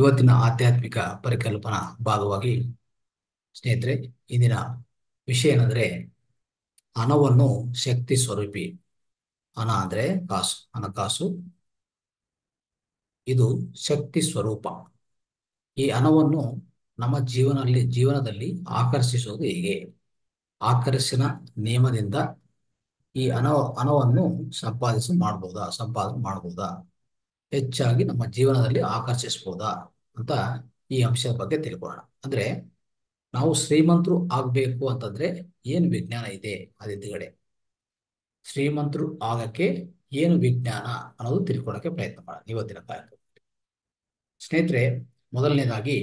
ಇವತ್ತಿನ ಆಧ್ಯಾತ್ಮಿಕ ಪರಿಕಲ್ಪನಾ ಭಾಗವಾಗಿ ಸ್ನೇಹಿತರೆ, ಇಂದಿನ ವಿಷಯ ಏನಂದ್ರೆ ಹಣವನ್ನು ಶಕ್ತಿ ಸ್ವರೂಪಿ. ಹಣ ಅಂದ್ರೆ ಕಾಸು, ಹಣಕಾಸು ಇದು ಶಕ್ತಿ ಸ್ವರೂಪ. ಈ ಹಣವನ್ನು ನಮ್ಮ ಜೀವನದಲ್ಲಿ ಆಕರ್ಷಿಸುವುದು ಹೇಗೆ? ಆಕರ್ಷಣ ನಿಯಮದಿಂದ ಈ ಹಣವನ್ನು ಸಂಪಾದನೆ ಮಾಡಬಹುದಾ, ಹೆಚ್ಚಾಗಿ ನಮ್ಮ ಜೀವನದಲ್ಲಿ ಆಕರ್ಷಿಸಬಹುದಾ ಅಂತ ಈ ಅಂಶದ ಬಗ್ಗೆ ತಿಳ್ಕೊಳ್ಳೋಣ. ಅಂದ್ರೆ ನಾವು ಶ್ರೀಮಂತರು ಆಗ್ಬೇಕು ಅಂತಂದ್ರೆ ಏನು ವಿಜ್ಞಾನ ಇದೆ ಅದಿದ್ದುಗಡೆ, ಶ್ರೀಮಂತರು ಆಗಕ್ಕೆ ಏನು ವಿಜ್ಞಾನ ಅನ್ನೋದು ತಿಳ್ಕೊಳ್ಳೋಕೆ ಪ್ರಯತ್ನ ಮಾಡೋಣ ಇವತ್ತಿನ ಕಾರ್ಯಕ್ರಮ. ಸ್ನೇಹಿತರೆ, ಮೊದಲನೇದಾಗಿ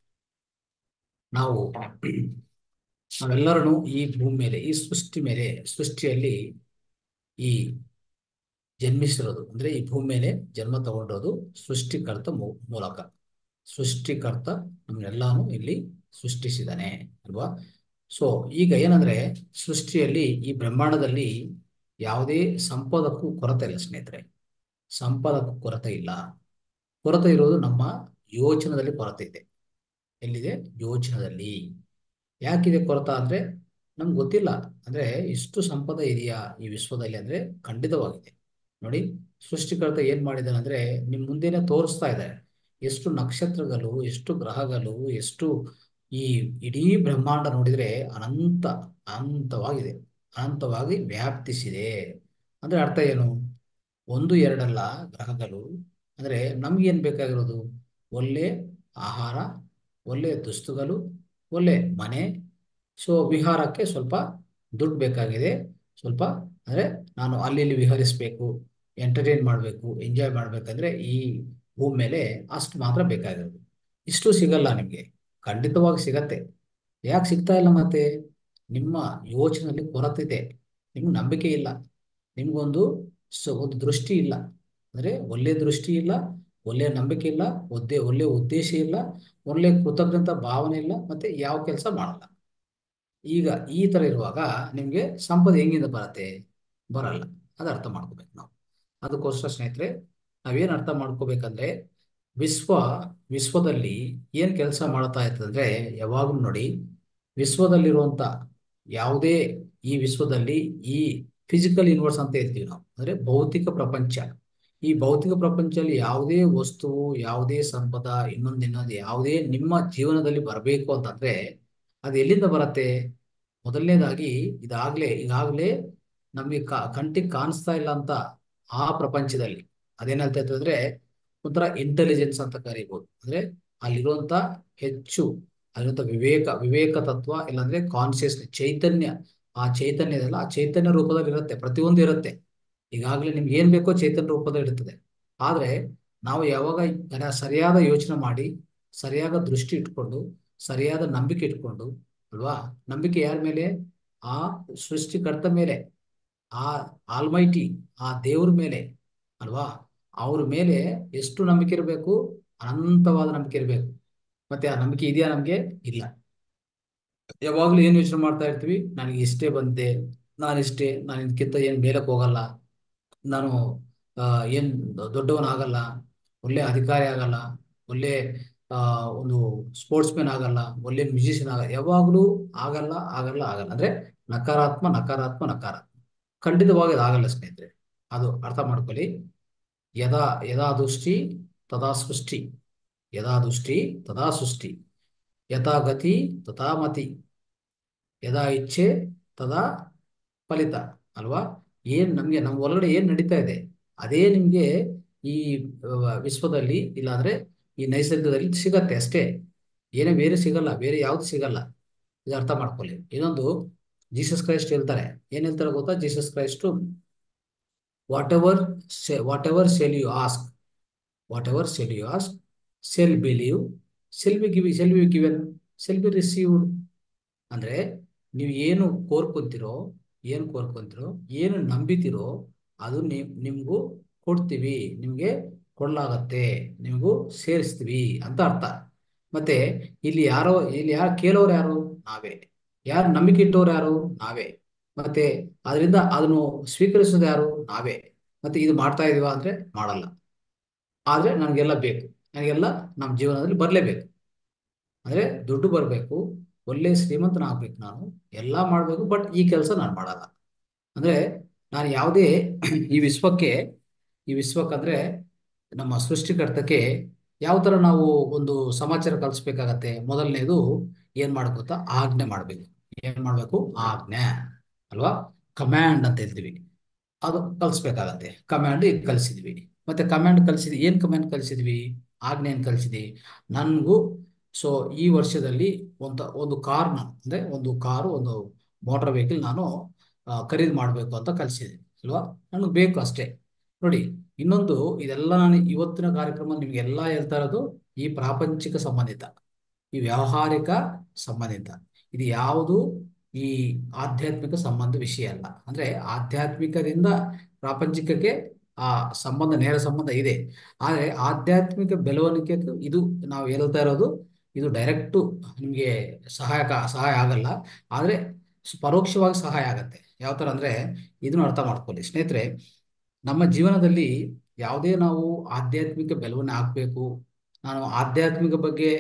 ನಾವು ನಾವೆಲ್ಲರೂ ಈ ಭೂಮಿ ಮೇಲೆ, ಈ ಸೃಷ್ಟಿಯಲ್ಲಿ ಈ ಜನ್ಮಿಸಿರೋದು ಅಂದ್ರೆ ಈ ಭೂಮಿ ಮೇಲೆ ಜನ್ಮ ತಗೊಂಡಿರೋದು ಸೃಷ್ಟಿಕರ್ತ ಮೂಲಕ. ಸೃಷ್ಟಿಕರ್ತ ನಮ್ಮನ್ನೆಲ್ಲಾನು ಇಲ್ಲಿ ಸೃಷ್ಟಿಸಿದಾನೆ ಅಲ್ವಾ? ಸೊ ಈಗ ಏನಂದ್ರೆ ಸೃಷ್ಟಿಯಲ್ಲಿ ಈ ಬ್ರಹ್ಮಾಂಡದಲ್ಲಿ ಯಾವುದೇ ಸಂಪದಕ್ಕೂ ಕೊರತೆ ಇಲ್ಲ ಸ್ನೇಹಿತರೆ. ಸಂಪದಕ್ಕೂ ಕೊರತೆ ಇಲ್ಲ. ಕೊರತೆ ಇರೋದು ನಮ್ಮ ಯೋಚನದಲ್ಲಿ ಕೊರತೆ ಇದೆ. ಎಲ್ಲಿದೆ? ಯೋಚನದಲ್ಲಿ. ಯಾಕಿದೆ ಕೊರತೆ ಅಂದ್ರೆ ನಮ್ಗೆ ಗೊತ್ತಿಲ್ಲ. ಅಂದ್ರೆ ಇಷ್ಟು ಸಂಪದ ಇದೆಯಾ ಈ ವಿಶ್ವದಲ್ಲಿ ಅಂದ್ರೆ ಖಂಡಿತವಾಗಿದೆ. ನೋಡಿ, ಸೃಷ್ಟಿಕರ್ತ ಏನ್ ಮಾಡಿದಾನೆ ಅಂದ್ರೆ ನಿಮ್ ಮುಂದೆನೆ ತೋರಿಸ್ತಾ ಇದ್ದಾರೆ. ಎಷ್ಟು ನಕ್ಷತ್ರಗಳು, ಎಷ್ಟು ಗ್ರಹಗಳು, ಎಷ್ಟು ಈ ಇಡೀ ಬ್ರಹ್ಮಾಂಡ ನೋಡಿದ್ರೆ ಅನಂತವಾಗಿದೆ. ಅನಂತವಾಗಿ ವ್ಯಾಪ್ತಿಸಿದೆ. ಅಂದ್ರೆ ಅರ್ಥ ಏನು? ಒಂದು ಎರಡಲ್ಲ ಗ್ರಹಗಳು. ಅಂದ್ರೆ ನಮ್ಗೆ ಏನ್ ಬೇಕಾಗಿರೋದು? ಒಳ್ಳೆ ಆಹಾರ, ಒಳ್ಳೆ ದುಸ್ತುಗಳು, ಒಳ್ಳೆ ಮನೆ. ಸೊ ವಿಹಾರಕ್ಕೆ ಸ್ವಲ್ಪ ದುಡ್ಡು ಬೇಕಾಗಿದೆ. ಸ್ವಲ್ಪ ಅಂದ್ರೆ ನಾನು ಅಲ್ಲಿ ಇಲ್ಲಿ ವಿಹರಿಸ್ಬೇಕು, ಎಂಟರ್ಟೈನ್ ಮಾಡಬೇಕು, ಎಂಜಾಯ್ ಮಾಡ್ಬೇಕಂದ್ರೆ ಈ ಭೂಮಿ ಮೇಲೆ ಅಷ್ಟು ಮಾತ್ರ ಬೇಕಾಗಿರೋದು. ಇಷ್ಟು ಸಿಗಲ್ಲ ನಿಮ್ಗೆ. ಖಂಡಿತವಾಗಿ ಸಿಗತ್ತೆ. ಯಾಕೆ ಸಿಗ್ತಾ ಇಲ್ಲ ಮತ್ತೆ? ನಿಮ್ಮ ಯೋಚನೆಯಲ್ಲಿ ಕೊರತೆ ಇದೆ. ನಿಮ್ಗೆ ನಂಬಿಕೆ ಇಲ್ಲ. ನಿಮ್ಗೊಂದು ಒಂದು ದೃಷ್ಟಿ ಇಲ್ಲ. ಅಂದ್ರೆ ಒಳ್ಳೆ ದೃಷ್ಟಿ ಇಲ್ಲ, ಒಳ್ಳೆ ನಂಬಿಕೆ ಇಲ್ಲ, ಒಳ್ಳೆ ಉದ್ದೇಶ ಇಲ್ಲ, ಒಳ್ಳೆ ಕೃತಜ್ಞತಾ ಭಾವನೆ ಇಲ್ಲ, ಮತ್ತೆ ಯಾವ ಕೆಲಸ ಮಾಡಲ್ಲ. ಈಗ ಈ ತರ ಇರುವಾಗ ನಿಮ್ಗೆ ಸಂಪದ ಹೆಂಗಿಂದ ಬರತ್ತೆ? ಬರಲ್ಲ. ಅದು ಅರ್ಥ ಮಾಡ್ಕೋಬೇಕು ನಾವು. ಅದಕ್ಕೋಸ್ಕರ ಸ್ನೇಹಿತರೆ, ನಾವೇನ್ ಅರ್ಥ ಮಾಡ್ಕೋಬೇಕಂದ್ರೆ ವಿಶ್ವ ವಿಶ್ವದಲ್ಲಿ ಏನ್ ಕೆಲಸ ಮಾಡ್ತಾ ಇರ್ತದಂದ್ರೆ ಯಾವಾಗ್ಲೂ ನೋಡಿ, ವಿಶ್ವದಲ್ಲಿರುವಂತ ಯಾವುದೇ ಈ ವಿಶ್ವದಲ್ಲಿ ಈ ಫಿಸಿಕಲ್ ಯೂನಿವರ್ಸ್ ಅಂತ ಹೇಳ್ತೀವಿ ನಾವು, ಅಂದ್ರೆ ಭೌತಿಕ ಪ್ರಪಂಚ. ಈ ಭೌತಿಕ ಪ್ರಪಂಚದಲ್ಲಿ ಯಾವುದೇ ವಸ್ತುವು, ಯಾವುದೇ ಸಂಪದ, ಇನ್ನೊಂದು ಯಾವುದೇ ನಿಮ್ಮ ಜೀವನದಲ್ಲಿ ಬರಬೇಕು ಅಂತಂದ್ರೆ ಅದು ಎಲ್ಲಿಂದ ಬರತ್ತೆ? ಮೊದಲನೇದಾಗಿ ಈಗಾಗ್ಲೇ ನಮಗೆ ಕಂಟಿಗೆ ಕಾಣಿಸ್ತಾ ಇಲ್ಲ ಅಂತ ಆ ಪ್ರಪಂಚದಲ್ಲಿ ಅದೇನ್ ಹೇಳ್ತಾ ಇತ್ತು ಅಂದ್ರೆ ಒಂಥರ ಇಂಟೆಲಿಜೆನ್ಸ್ ಅಂತ ಕರಿಬಹುದು. ಅಂದ್ರೆ ಅಲ್ಲಿರುವಂತ ಹೆಚ್ಚು ಅಲ್ಲಿರುವಂತ ವಿವೇಕ ತತ್ವ, ಇಲ್ಲಾಂದ್ರೆ ಕಾನ್ಸಿಯಸ್ ಚೈತನ್ಯ. ಆ ಚೈತನ್ಯ ರೂಪದಲ್ಲಿ ಇರುತ್ತೆ. ಪ್ರತಿಯೊಂದು ಇರುತ್ತೆ. ಈಗಾಗಲೇ ನಿಮ್ಗೆ ಏನ್ ಬೇಕೋ ಚೈತನ್ಯ ರೂಪದಲ್ಲಿ ಇರ್ತದೆ. ಆದ್ರೆ ನಾವು ಯಾವಾಗ ಸರಿಯಾದ ಯೋಚನೆ ಮಾಡಿ, ಸರಿಯಾದ ದೃಷ್ಟಿ ಇಟ್ಕೊಂಡು, ಸರಿಯಾದ ನಂಬಿಕೆ ಇಟ್ಕೊಂಡು ಅಲ್ವಾ? ನಂಬಿಕೆ ಯಾರ ಮೇಲೆ? ಆ ಸೃಷ್ಟಿಕರ್ತ ಮೇಲೆ, ಆ ಆಲ್ಮೈಟಿ, ಆ ದೇವ್ರ ಮೇಲೆ ಅಲ್ವಾ? ಅವ್ರ ಮೇಲೆ ಎಷ್ಟು ನಂಬಿಕೆ ಇರಬೇಕು? ಅನಂತವಾದ ನಂಬಿಕೆ ಇರಬೇಕು. ಮತ್ತೆ ಆ ನಂಬಿಕೆ ಇದೆಯಾ ನಮ್ಗೆ? ಇಲ್ಲ. ಯಾವಾಗ್ಲೂ ಏನ್ ಯೋಚನೆ ಮಾಡ್ತಾ ಇರ್ತೀವಿ? ನನಗೆ ಇಷ್ಟೇ ಬಂದೆ, ನಾನು ಇದಕ್ಕಿಂತ ಏನ್ ಮೇಲಕ್ಕೆ ಹೋಗಲ್ಲ, ನಾನು ಆ, ಏನ್ ದೊಡ್ಡವನಾಗಲ್ಲ, ಒಳ್ಳೆ ಅಧಿಕಾರಿ ಆಗಲ್ಲ, ಒಳ್ಳೆ ಆ, ಒಂದು ಸ್ಪೋರ್ಟ್ಸ್ ಮ್ಯಾನ್ ಆಗಲ್ಲ, ಒಳ್ಳೆ ಮ್ಯೂಸಿಷಿಯನ್ ಆಗಲ್ಲ. ಯಾವಾಗ್ಲೂ ಆಗಲ್ಲ ಆಗಲ್ಲ ಆಗಲ್ಲ ಅಂದ್ರೆ ನಕಾರಾತ್ಮ ನಕಾರಾತ್ಮ ನಕಾರಾತ್ಮ. ಖಂಡಿತವಾಗಿ ಅದು ಆಗಲ್ಲ ಸ್ನೇಹಿತರೆ. ಅದು ಅರ್ಥ ಮಾಡ್ಕೊಳ್ಳಿ. ಯದಾ ಯದಾ ದೃಷ್ಟಿ ತದಾ ಸೃಷ್ಟಿ, ಯದಾ ದೃಷ್ಟಿ ತದಾ ಸೃಷ್ಟಿ, ಯಥಾ ಗತಿ ತಥಾ ಮತಿ, ಯದಾ ಇಚ್ಛೆ ತದಾ ಫಲಿತ ಅಲ್ವಾ? ನಮ್ಮ ಒಳಗಡೆ ಏನ್ ನಡೀತಾ ಇದೆ ಅದೇ ನಿಮ್ಗೆ ಈ ವಿಶ್ವದಲ್ಲಿ, ಇಲ್ಲಾಂದ್ರೆ ಈ ನೈಸರ್ಗದಲ್ಲಿ ಸಿಗತ್ತೆ ಅಷ್ಟೇ. ಏನೇ ಬೇರೆ ಸಿಗಲ್ಲ, ಬೇರೆ ಯಾವ್ದು ಸಿಗಲ್ಲ. ಇದು ಅರ್ಥ ಮಾಡ್ಕೊಳ್ಳಿ. ಇನ್ನೊಂದು, ಜೀಸಸ್ ಕ್ರೈಸ್ಟ್ ಹೇಳ್ತಾರೆ. ಏನ್ ಹೇಳ್ತಾರೆ ಗೊತ್ತಾ? Jesus Christ, whatever shall you ask, whatever shall you ask, shall believe, shall be given, shall be received. ಅಂದ್ರೆ ನೀವು ಏನು ಕೋರ್ಕೊಂತಿರೋ, ಏನು ನಂಬಿತಿರೋ ಅದು ನಿಮ್ಗೂ ಕೊಡ್ತೀವಿ, ನಿಮ್ಗೆ ಕೊಡ್ಲಾಗತ್ತೆ, ನಿಮ್ಗೂ ಸೇರಿಸ್ತೀವಿ ಅಂತ ಅರ್ಥ. ಮತ್ತೆ ಇಲ್ಲಿ ಯಾರು ಕೇಳೋರು ಯಾರು? ನಾವೇ. ಯಾರು ನಂಬಿಕೆ ಇಟ್ಟವ್ರು ಯಾರು? ನಾವೇ. ಮತ್ತೆ ಅದರಿಂದ ಅದನ್ನು ಸ್ವೀಕರಿಸೋದು ಯಾರು? ನಾವೇ. ಮತ್ತೆ ಇದು ಮಾಡ್ತಾ ಇದೀವ ಅಂದ್ರೆ ಮಾಡಲ್ಲ. ಆದ್ರೆ ನನ್ಗೆಲ್ಲ ಬೇಕು. ನನಗೆಲ್ಲ ನಮ್ಮ ಜೀವನದಲ್ಲಿ ಬರಲೇಬೇಕು. ಅಂದರೆ ದುಡ್ಡು ಬರಬೇಕು, ಒಳ್ಳೆ ಶ್ರೀಮಂತನಾಗಬೇಕು, ನಾನು ಎಲ್ಲ ಮಾಡಬೇಕು, ಬಟ್ ಈ ಕೆಲಸ ನಾನು ಮಾಡಲ್ಲ. ಅಂದರೆ ನಾನು ಯಾವುದೇ ಈ ವಿಶ್ವಕ್ಕೆ ಈ ವಿಶ್ವಕ್ಕಂದ್ರೆ ನಮ್ಮ ಸೃಷ್ಟಿಕರ್ತಕ್ಕೆ ಯಾವ ಥರ ನಾವು ಒಂದು ಸಮಾಚಾರ ಕಲಿಸ್ಬೇಕಾಗತ್ತೆ. ಮೊದಲನೇದು ಏನು ಮಾಡ್ಬೇಕು ಗೊತ್ತಾ? ಆಜ್ಞೆ ಮಾಡಬೇಕು. ಏನು ಮಾಡಬೇಕು? ಆಜ್ಞೆ ಅಲ್ವಾ? ಕಮ್ಯಾಂಡ್ ಅಂತ ಹೇಳ್ತೀವಿ. ಅದು ಕಲಿಸ್ಬೇಕಾಗತ್ತೆ. ಕಮ್ಯಾಂಡ್ ಈಗ ಕಲಿಸಿದ್ವಿ. ಮತ್ತೆ ಕಮ್ಯಾಂಡ್ ಕಲಿಸಿದ್ವಿ, ಏನು ಕಮ್ಯಾಂಡ್ ಕಲಿಸಿದ್ವಿ? ಆಜ್ಞೆಯನ್ನು ಕಲಿಸಿದ್ವಿ. ನನಗೂ ಸೊ ಈ ವರ್ಷದಲ್ಲಿ ಒಂದು ಕಾರ್ನ ಅಂದರೆ ಒಂದು ಕಾರು, ಒಂದು ಮೋಟಾರ್ ವೆಹಿಕಲ್ ನಾನು ಖರೀದಿ ಮಾಡಬೇಕು ಅಂತ ಕಲಿಸಿದೆ ಅಲ್ವಾ? ನನಗೆ ಬೇಕು ಅಷ್ಟೇ. ನೋಡಿ, ಇನ್ನೊಂದು, ಇದೆಲ್ಲ ನಾನು ಇವತ್ತಿನ ಕಾರ್ಯಕ್ರಮ ನಿಮಗೆಲ್ಲ ಹೇಳ್ತಾ ಇರೋದು ಈ ಪ್ರಾಪಂಚಿಕ ಸಂಬಂಧಿತ, ಈ ವ್ಯಾವಹಾರಿಕ ಸಂಬಂಧಿತ. ಇದು ಯಾವುದು ಈ ಆಧ್ಯಾತ್ಮಿಕ ಸಂಬಂಧ ವಿಷಯ ಅಲ್ಲ. ಅಂದ್ರೆ ಆಧ್ಯಾತ್ಮಿಕದಿಂದ ಪ್ರಾಪಂಚಿಕಕ್ಕೆ ಆ ಸಂಬಂಧ, ನೇರ ಸಂಬಂಧ ಇದೆ. ಆದರೆ ಆಧ್ಯಾತ್ಮಿಕ ಬೆಳವಣಿಗೆ ಇದು ನಾವು ಹೇಳ್ತಾ ಇರೋದು, ಇದು ಡೈರೆಕ್ಟು ನಿಮಗೆ ಸಹಾಯ ಆಗಲ್ಲ. ಆದರೆ ಪರೋಕ್ಷವಾಗಿ ಸಹಾಯ ಆಗತ್ತೆ. ಯಾವ ಥರ ಅಂದರೆ, ಇದನ್ನು ಅರ್ಥ ಮಾಡ್ಕೊಳ್ಳಿ ಸ್ನೇಹಿತರೆ. ನಮ್ಮ ಜೀವನದಲ್ಲಿ ಯಾವುದೇ ನಾವು ಆಧ್ಯಾತ್ಮಿಕ ಬೆಳವಣಿಗೆ ಆಗಬೇಕು, ನಾನು ಆಧ್ಯಾತ್ಮಿಕ ಬಗ್ಗೆ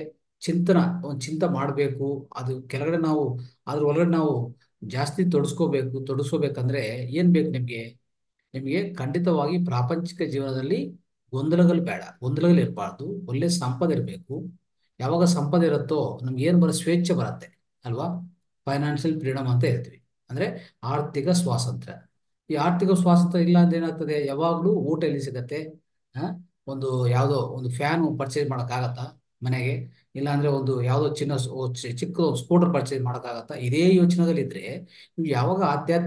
ಚಿಂತೆ ಮಾಡಬೇಕು, ಅದು ಕೆಳಗಡೆ ನಾವು ಅದ್ರ ಒಳಗಡೆ ನಾವು ಜಾಸ್ತಿ ತೊಡಸ್ಕೋಬೇಕಂದ್ರೆ ಏನು ಬೇಕು ನಿಮಗೆ? ನಿಮಗೆ ಖಂಡಿತವಾಗಿ ಪ್ರಾಪಂಚಿಕ ಜೀವನದಲ್ಲಿ ಗೊಂದಲಗಳು ಬೇಡ, ಗೊಂದಲಗಳು ಇರಬಾರ್ದು. ಒಳ್ಳೆ ಸಂಪದ ಇರಬೇಕು. ಯಾವಾಗ ಸಂಪದ ಇರುತ್ತೋ ನಮ್ಗೆ ಏನು ಸ್ವೇಚ್ಛೆ ಬರುತ್ತೆ ಅಲ್ವಾ? ಫೈನಾನ್ಷಿಯಲ್ ಫ್ರೀಡಮ್ ಅಂತ ಹೇಳ್ತೀವಿ. ಅಂದ್ರೆ ಆರ್ಥಿಕ ಸ್ವಾತಂತ್ರ್ಯ. ಈ ಆರ್ಥಿಕ ಸ್ವಾತಂತ್ರ್ಯ ಇಲ್ಲ ಅಂದ್ರೆ ಏನಾಗ್ತದೆ? ಯಾವಾಗಲೂ ಊಟ ಎಲ್ಲಿ ಸಿಗತ್ತೆ? ಆ? ಒಂದು ಯಾವುದೋ ಒಂದು ಫ್ಯಾನ್ ಪರ್ಚೇಸ್ ಮಾಡೋಕ್ಕಾಗತ್ತಾ ಮನೆಗೆ? ಇಲ್ಲ ಅಂದ್ರೆ ಒಂದು ಯಾವುದೋ ಚಿಕ್ಕ ಸ್ಕೂಟರ್ ಪರ್ಚೇಸ್ ಮಾಡೋಕ್ಕಾಗತ್ತಾ? ಇದೇ ಯೋಚನೆಗಳಿದ್ರೆ ನೀವು ಯಾವಾಗ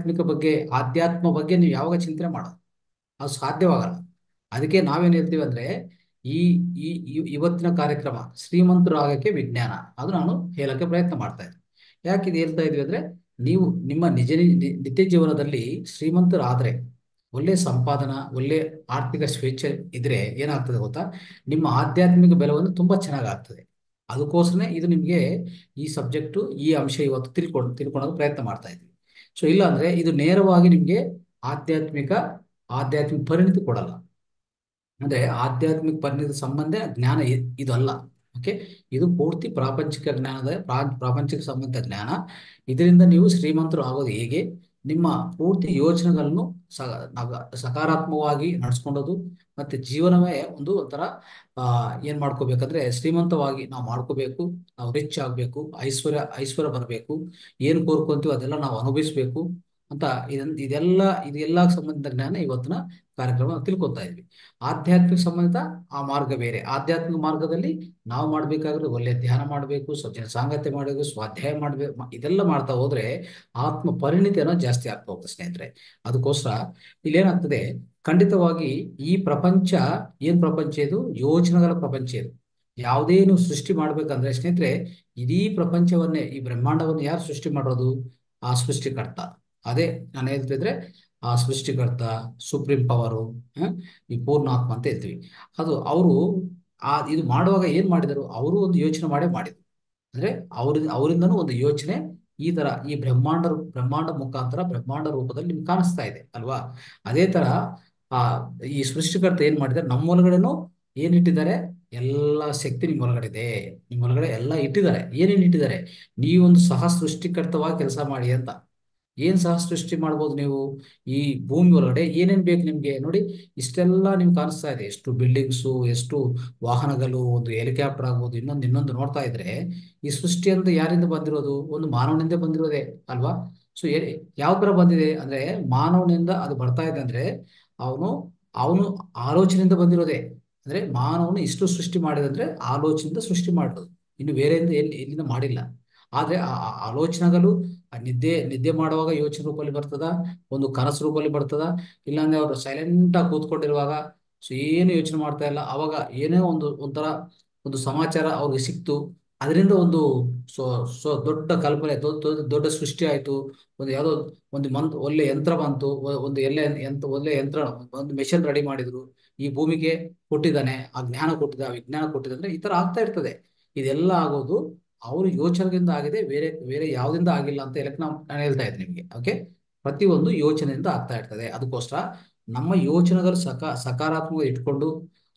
ಆಧ್ಯಾತ್ಮ ಬಗ್ಗೆ ನೀವು ಯಾವಾಗ ಚಿಂತನೆ ಮಾಡೋದು? ಅದು ಸಾಧ್ಯವಾಗಲ್ಲ. ಅದಕ್ಕೆ ನಾವೇನ್ ಹೇಳ್ತೀವಿ ಅಂದ್ರೆ, ಈ ಇವತ್ತಿನ ಕಾರ್ಯಕ್ರಮ ಶ್ರೀಮಂತರು ಆಗಕ್ಕೆ ವಿಜ್ಞಾನ, ಅದು ನಾನು ಹೇಳಕ್ಕೆ ಪ್ರಯತ್ನ ಮಾಡ್ತಾ ಇದ್ದೀನಿ. ಯಾಕೆ ಇದು ಹೇಳ್ತಾ ಇದ್ವಿ ಅಂದ್ರೆ, ನೀವು ನಿಮ್ಮ ನಿತ್ಯ ಜೀವನದಲ್ಲಿ ಶ್ರೀಮಂತರಾದ್ರೆ, ಒಳ್ಳೆ ಸಂಪಾದನಾ, ಒಳ್ಳೆ ಆರ್ಥಿಕ ಸ್ವೇಚ್ಛೆ ಇದ್ರೆ ಏನಾಗ್ತದೆ ಗೊತ್ತಾ? ನಿಮ್ಮ ಆಧ್ಯಾತ್ಮಿಕ ಬೆಳವಣಿಗೆ ತುಂಬಾ ಚೆನ್ನಾಗಾಗ್ತದೆ. ಅದಕ್ಕೋಸ್ಕರನೇ ಇದು ನಿಮಗೆ ಈ ಸಬ್ಜೆಕ್ಟು, ಈ ಅಂಶ ಇವತ್ತು ತಿಳ್ಕೊಳ್ಳೋಕೆ ಪ್ರಯತ್ನ ಮಾಡ್ತಾ ಇದ್ವಿ. ಸೊ ಇಲ್ಲ ಅಂದ್ರೆ ಇದು ನೇರವಾಗಿ ನಿಮಗೆ ಆಧ್ಯಾತ್ಮಿಕ ಆಧ್ಯಾತ್ಮಿಕ ಪರಿಣಿತಿ ಕೊಡಲ್ಲ. ಅಂದ್ರೆ ಆಧ್ಯಾತ್ಮಿಕ ಪರಿಣಿತಿ ಸಂಬಂಧ ಜ್ಞಾನ ಇದಲ್ಲ. ಓಕೆ, ಇದು ಪೂರ್ತಿ ಪ್ರಾಪಂಚಿಕ ಜ್ಞಾನದ ಪ್ರಾಪಂಚಿಕ ಸಂಬಂಧ ಜ್ಞಾನ. ಇದರಿಂದ ನೀವು ಶ್ರೀಮಂತರು ಆಗೋದು ಹೇಗೆ, ನಿಮ್ಮ ಪೂರ್ತಿ ಯೋಚನೆಗಳನ್ನು ಸಕಾರಾತ್ಮಕವಾಗಿ ನಡೆಸ್ಕೊಂಡೋದು, ಮತ್ತೆ ಜೀವನವೇ ಒಂಥರ ಏನ್ ಮಾಡ್ಕೋಬೇಕಂದ್ರೆ ಶ್ರೀಮಂತವಾಗಿ ನಾವು ಮಾಡ್ಕೋಬೇಕು. ನಾವು ರಿಚ್ ಆಗ್ಬೇಕು, ಐಶ್ವರ್ಯ ಬರಬೇಕು, ಏನ್ ಕೋರ್ಕೊಂತೀವಿ ಅದೆಲ್ಲ ನಾವು ಅನುಭವಿಸ್ಬೇಕು ಅಂತ ಇದೆಲ್ಲ ಸಂಬಂಧಿತ ಜ್ಞಾನ ಇವತ್ತಿನ ಕಾರ್ಯಕ್ರಮ ತಿಳ್ಕೊತಾ ಇದ್ವಿ. ಆಧ್ಯಾತ್ಮಿಕ ಸಂಬಂಧಿತ ಆ ಮಾರ್ಗ ಬೇರೆ. ಆಧ್ಯಾತ್ಮಿಕ ಮಾರ್ಗದಲ್ಲಿ ನಾವು ಮಾಡ್ಬೇಕಾದ್ರೆ ಒಳ್ಳೆ ಧ್ಯಾನ ಮಾಡಬೇಕು, ಸಜ್ಜನ ಸಾಂಗತ್ಯ ಮಾಡಬೇಕು, ಸ್ವಾಧ್ಯಾಯ ಮಾಡಬೇಕು. ಇದೆಲ್ಲ ಮಾಡ್ತಾ ಹೋದ್ರೆ ಆತ್ಮ ಪರಿಣಿತಿ ಅನ್ನೋದು ಜಾಸ್ತಿ ಆಗ್ತಾ ಹೋಗುತ್ತೆ ಸ್ನೇಹಿತರೆ. ಅದಕ್ಕೋಸ್ಕರ ಇಲ್ಲೇನಾಗ್ತದೆ, ಖಂಡಿತವಾಗಿ ಈ ಪ್ರಪಂಚ ಏನ್ ಪ್ರಪಂಚ ಇದು? ಯೋಚನೆಗಳ ಪ್ರಪಂಚ ಇದು. ಯಾವುದೇ ನೀವು ಸೃಷ್ಟಿ ಮಾಡ್ಬೇಕಂದ್ರೆ ಸ್ನೇಹಿತರೆ, ಇಡೀ ಪ್ರಪಂಚವನ್ನೇ, ಈ ಬ್ರಹ್ಮಾಂಡವನ್ನು ಯಾರು ಸೃಷ್ಟಿ ಮಾಡೋದು? ಆ ಸೃಷ್ಟಿಕರ್ತ. ಅದೇ ನಾನು ಹೇಳ್ತಿದ್ರೆ, ಆ ಸೃಷ್ಟಿಕರ್ತ, ಸುಪ್ರೀಂ ಪವರು, ಈ ಪೂರ್ಣಾತ್ಮ ಅಂತ ಹೇಳ್ತೀವಿ. ಅದು ಅವರು ಇದು ಮಾಡುವಾಗ ಏನ್ ಮಾಡಿದರು? ಅವರು ಒಂದು ಯೋಚನೆ ಮಾಡಿದ್ರು. ಅಂದ್ರೆ ಅವರಿಂದನೂ ಒಂದು ಯೋಚನೆ ಈ ಬ್ರಹ್ಮಾಂಡ ಮುಖಾಂತರ, ಬ್ರಹ್ಮಾಂಡ ರೂಪದಲ್ಲಿ ನಿಮ್ಗೆ ಕಾಣಿಸ್ತಾ ಇದೆ ಅಲ್ವಾ? ಅದೇ ತರ ಆ ಈ ಸೃಷ್ಟಿಕರ್ತ ಏನ್ ಮಾಡಿದ್ದಾರೆ? ನಮ್ಮ ಒಳಗಡೆನೂ ಏನ್ ಇಟ್ಟಿದ್ದಾರೆ? ಎಲ್ಲ ಶಕ್ತಿ ನಿಮ್ಮ ಒಳಗಡೆ ಇದೆ. ನಿಮ್ಮ ಒಳಗಡೆ ಎಲ್ಲ ಇಟ್ಟಿದ್ದಾರೆ. ಏನೇನು ಇಟ್ಟಿದ್ದಾರೆ? ನೀವೊಂದು ಸಹ ಸೃಷ್ಟಿಕರ್ತವಾಗಿ ಕೆಲಸ ಮಾಡಿ ಅಂತ. ಏನ್ ಸಹ ಸೃಷ್ಟಿ ಮಾಡ್ಬೋದು ನೀವು? ಈ ಭೂಮಿ ಒಳಗಡೆ ಏನೇನ್ ಬೇಕು ನಿಮ್ಗೆ ನೋಡಿ. ಇಷ್ಟೆಲ್ಲ ನಿಮ್ಗೆ ಕಾಣಿಸ್ತಾ ಇದೆ, ಎಷ್ಟು ಬಿಲ್ಡಿಂಗ್ಸು, ಎಷ್ಟು ವಾಹನಗಳು, ಒಂದು ಹೆಲಿಕಾಪ್ಟರ್ ಆಗ್ಬೋದು, ಇನ್ನೊಂದು ನೋಡ್ತಾ ಇದ್ರೆ, ಈ ಸೃಷ್ಟಿ ಅಂತ ಯಾರಿಂದ ಬಂದಿರೋದು? ಒಂದು ಮಾನವನಿಂದ ಬಂದಿರೋದೇ ಅಲ್ವಾ? ಸೊ ಯಾವ ತರ ಬಂದಿದೆ ಅಂದ್ರೆ, ಮಾನವನಿಂದ ಅದು ಬರ್ತಾ ಇದೆ ಅಂದ್ರೆ ಅವನು ಅವನು ಆಲೋಚನೆಯಿಂದ ಬಂದಿರೋದೇ. ಅಂದ್ರೆ ಮಾನವನು ಇಷ್ಟು ಸೃಷ್ಟಿ ಮಾಡಿದಂದ್ರೆ ಆಲೋಚನೆಯಿಂದ ಸೃಷ್ಟಿ ಮಾಡಿರೋದು, ಇನ್ನು ಬೇರೆಯಿಂದ ಎಲ್ಲಿಂದ ಮಾಡಿಲ್ಲ. ಆದ್ರೆ ಆ ಆಲೋಚನೆಗಳು ನಿದ್ದೆ ಮಾಡುವಾಗ ಯೋಚನೆ ರೂಪದಲ್ಲಿ ಬರ್ತದ, ಒಂದು ಕನಸು ರೂಪದಲ್ಲಿ ಬರ್ತದ. ಇಲ್ಲಾಂದ್ರೆ ಅವರು ಸೈಲೆಂಟ್ ಆಗಿ ಕೂತ್ಕೊಂಡಿರುವಾಗ, ಸೊ ಏನು ಯೋಚನೆ ಮಾಡ್ತಾ ಇಲ್ಲ, ಅವಾಗ ಏನೇ ಒಂಥರ ಒಂದು ಸಮಾಚಾರ ಅವ್ರಿಗೆ ಸಿಕ್ತು, ಅದರಿಂದ ಒಂದು ಸೊ ಸೊ ದೊಡ್ಡ ಕಲ್ಪನೆ, ದೊಡ್ಡ ಸೃಷ್ಟಿ ಆಯ್ತು. ಒಂದು ಯಾವುದೋ ಒಳ್ಳೆ ಯಂತ್ರ ಬಂತು, ಒಳ್ಳೆ ಯಂತ್ರ, ಒಂದು ಮೆಷಿನ್ ರೆಡಿ ಮಾಡಿದ್ರು, ಈ ಭೂಮಿಗೆ ಕೊಟ್ಟಿದ್ದಾನೆ, ಆ ಜ್ಞಾನ ಕೊಟ್ಟಿದ್ದ, ಆ ವಿಜ್ಞಾನ ಕೊಟ್ಟಿದ್ರೆ ಈ ತರ ಆಗ್ತಾ ಇರ್ತದೆ. ಇದೆಲ್ಲ ಆಗೋದು ಅವ್ರ ಯೋಚನೆಯಿಂದ ಆಗಿದೆ, ಬೇರೆ ಬೇರೆ ಯಾವುದಿಂದ ಆಗಿಲ್ಲ ಅಂತ ಹೇಳಕ್ ನಾನು ಹೇಳ್ತಾ ಇದ್ದೀನಿ ನಿಮಗೆ. ಓಕೆ, ಪ್ರತಿಯೊಂದು ಯೋಚನೆಯಿಂದ ಆಗ್ತಾ ಇರ್ತದೆ. ಅದಕ್ಕೋಸ್ಕರ ನಮ್ಮ ಯೋಚನೆಗಳು ಸಕಾರಾತ್ಮಕ ಇಟ್ಕೊಂಡು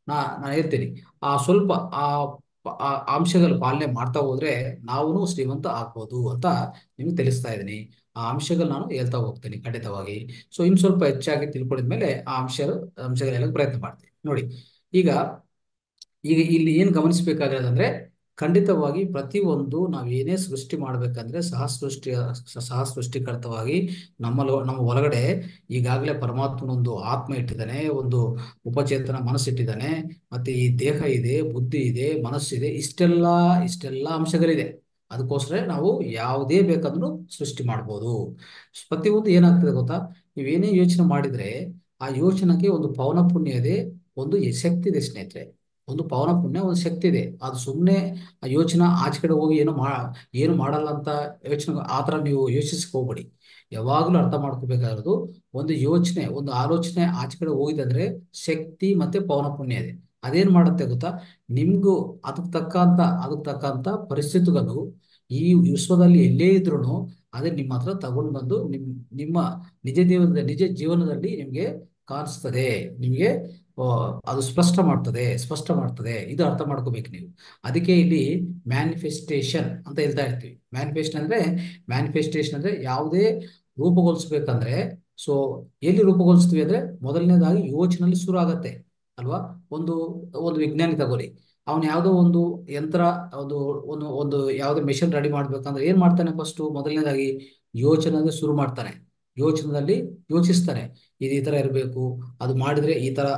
ನಾನು ಹೇಳ್ತೀನಿ. ಸ್ವಲ್ಪ ಆ ಆ ಅಂಶಗಳು ಪಾಲನೆ ಮಾಡ್ತಾ ಹೋದ್ರೆ ನಾವು ಶ್ರೀಮಂತ ಆಗ್ಬೋದು ಅಂತ ನಿಮ್ಗೆ ತಿಳಿಸ್ತಾ ಇದ್ದೀನಿ. ಆ ಅಂಶಗಳು ನಾನು ಹೇಳ್ತಾ ಹೋಗ್ತೀನಿ ಖಂಡಿತವಾಗಿ. ಸೊ ಇನ್ನು ಸ್ವಲ್ಪ ಹೆಚ್ಚಾಗಿ ತಿಳ್ಕೊಂಡಿದ್ಮೇಲೆ ಆ ಅಂಶಗಳೆಲ್ಲ ಪ್ರಯತ್ನ ಮಾಡ್ತೀನಿ ನೋಡಿ. ಈಗ ಈಗ ಇಲ್ಲಿ ಏನು ಗಮನಿಸಬೇಕಾಗಿರೋದಂದ್ರೆ, ಖಂಡಿತವಾಗಿ ಪ್ರತಿಯೊಂದು ನಾವು ಏನೇ ಸೃಷ್ಟಿ ಮಾಡ್ಬೇಕಂದ್ರೆ ಸಹ ಸೃಷ್ಟಿಕರ್ತವಾಗಿ ನಮ್ಮ ಒಳಗಡೆ ಈಗಾಗಲೇ ಪರಮಾತ್ಮನೊಂದು ಆತ್ಮ ಇಟ್ಟಿದ್ದಾನೆ, ಒಂದು ಉಪಚೇತನ ಮನಸ್ಸಿಟ್ಟಿದ್ದಾನೆ, ಮತ್ತೆ ಈ ದೇಹ ಇದೆ, ಬುದ್ಧಿ ಇದೆ, ಮನಸ್ಸಿದೆ, ಇಷ್ಟೆಲ್ಲ ಅಂಶಗಳಿದೆ. ಅದಕ್ಕೋಸ್ಕರ ನಾವು ಯಾವುದೇ ಬೇಕಾದ್ರೂ ಸೃಷ್ಟಿ ಮಾಡ್ಬೋದು. ಪ್ರತಿಯೊಂದು ಏನಾಗ್ತದೆ ಗೊತ್ತಾ, ನೀವೇನೇ ಯೋಚನೆ ಮಾಡಿದ್ರೆ ಆ ಯೋಚನೆಗೆ ಒಂದು ಪವನ ಪುಣ್ಯ ಇದೆ, ಒಂದು ಶಕ್ತಿ ಇದೆ ಸ್ನೇಹಿತರೆ. ಒಂದು ಪವನ ಪುಣ್ಯ, ಒಂದು ಶಕ್ತಿ ಇದೆ. ಅದು ಸುಮ್ಮನೆ ಆ ಯೋಚನೆ ಆಚೆ ಕಡೆ ಹೋಗಿ ಏನು ಮಾಡಲ್ಲ ಅಂತ ಯೋಚನೆ ಆ ಥರ ನೀವು ಯೋಚಿಸಕ್ ಹೋಗ್ಬೇಡಿ. ಯಾವಾಗಲೂ ಅರ್ಥ ಮಾಡ್ಕೋಬೇಕಾಗಿರೋದು, ಒಂದು ಯೋಚನೆ, ಒಂದು ಆಲೋಚನೆ ಆಚೆ ಕಡೆ ಹೋಗಿದೆ ಅಂದ್ರೆ ಶಕ್ತಿ ಮತ್ತೆ ಪವನ ಪುಣ್ಯ ಇದೆ. ಅದೇನ್ ಮಾಡುತ್ತೆ ಗೊತ್ತಾ, ನಿಮ್ಗೂ ಅದಕ್ಕೆ ತಕ್ಕಂತ ಪರಿಸ್ಥಿತಿಗಳು ಈ ವಿಶ್ವದಲ್ಲಿ ಎಲ್ಲೇ ಇದ್ರೂ ಅದೇ ನಿಮ್ಮ ಹತ್ರ ತಗೊಂಡು ಬಂದು ನಿಮ್ಮ ನಿಜ ಜೀವನದಲ್ಲಿ ನಿಮ್ಗೆ ಕಾಣಿಸ್ತದೆ. ನಿಮ್ಗೆ ಅದು ಸ್ಪಷ್ಟ ಮಾಡ್ತದೆ. ಇದು ಅರ್ಥ ಮಾಡ್ಕೋಬೇಕು ನೀವು. ಅದಕ್ಕೆ ಇಲ್ಲಿ ಮ್ಯಾನಿಫೆಸ್ಟೇಷನ್ ಅಂತ ಹೇಳ್ತಾ ಇರ್ತೀವಿ. ಮ್ಯಾನಿಫೆಸ್ಟೇಷನ್ ಅಂದ್ರೆ ಯಾವುದೇ ರೂಪುಗೊಳಿಸ್ಬೇಕಂದ್ರೆ, ಸೊ ಎಲ್ಲಿ ರೂಪುಗೊಳಿಸ್ತೀವಿ ಅಂದ್ರೆ ಮೊದಲನೇದಾಗಿ ಯೋಚನೆಯಲ್ಲಿ ಶುರು ಆಗತ್ತೆ ಅಲ್ವಾ. ಒಂದು ಒಂದು ವಿಜ್ಞಾನಿ ತಗೋರಿ, ಅವನು ಯಾವುದೋ ಒಂದು ಯಂತ್ರ, ಒಂದು ಒಂದು ಯಾವುದೋ ಮೆಷಿನ್ ರೆಡಿ ಮಾಡ್ಬೇಕಂದ್ರೆ ಏನ್ ಮಾಡ್ತಾನೆ, ಫಸ್ಟ್ ಮೊದಲನೇದಾಗಿ ಯೋಚನೆ ಶುರು ಮಾಡ್ತಾನೆ. ಯೋಚನೆಯಲ್ಲಿ ಯೋಚಿಸ್ತಾನೆ, ಇದು ಈ ತರ ಇರಬೇಕು, ಅದು ಮಾಡಿದ್ರೆ ಈ ತರ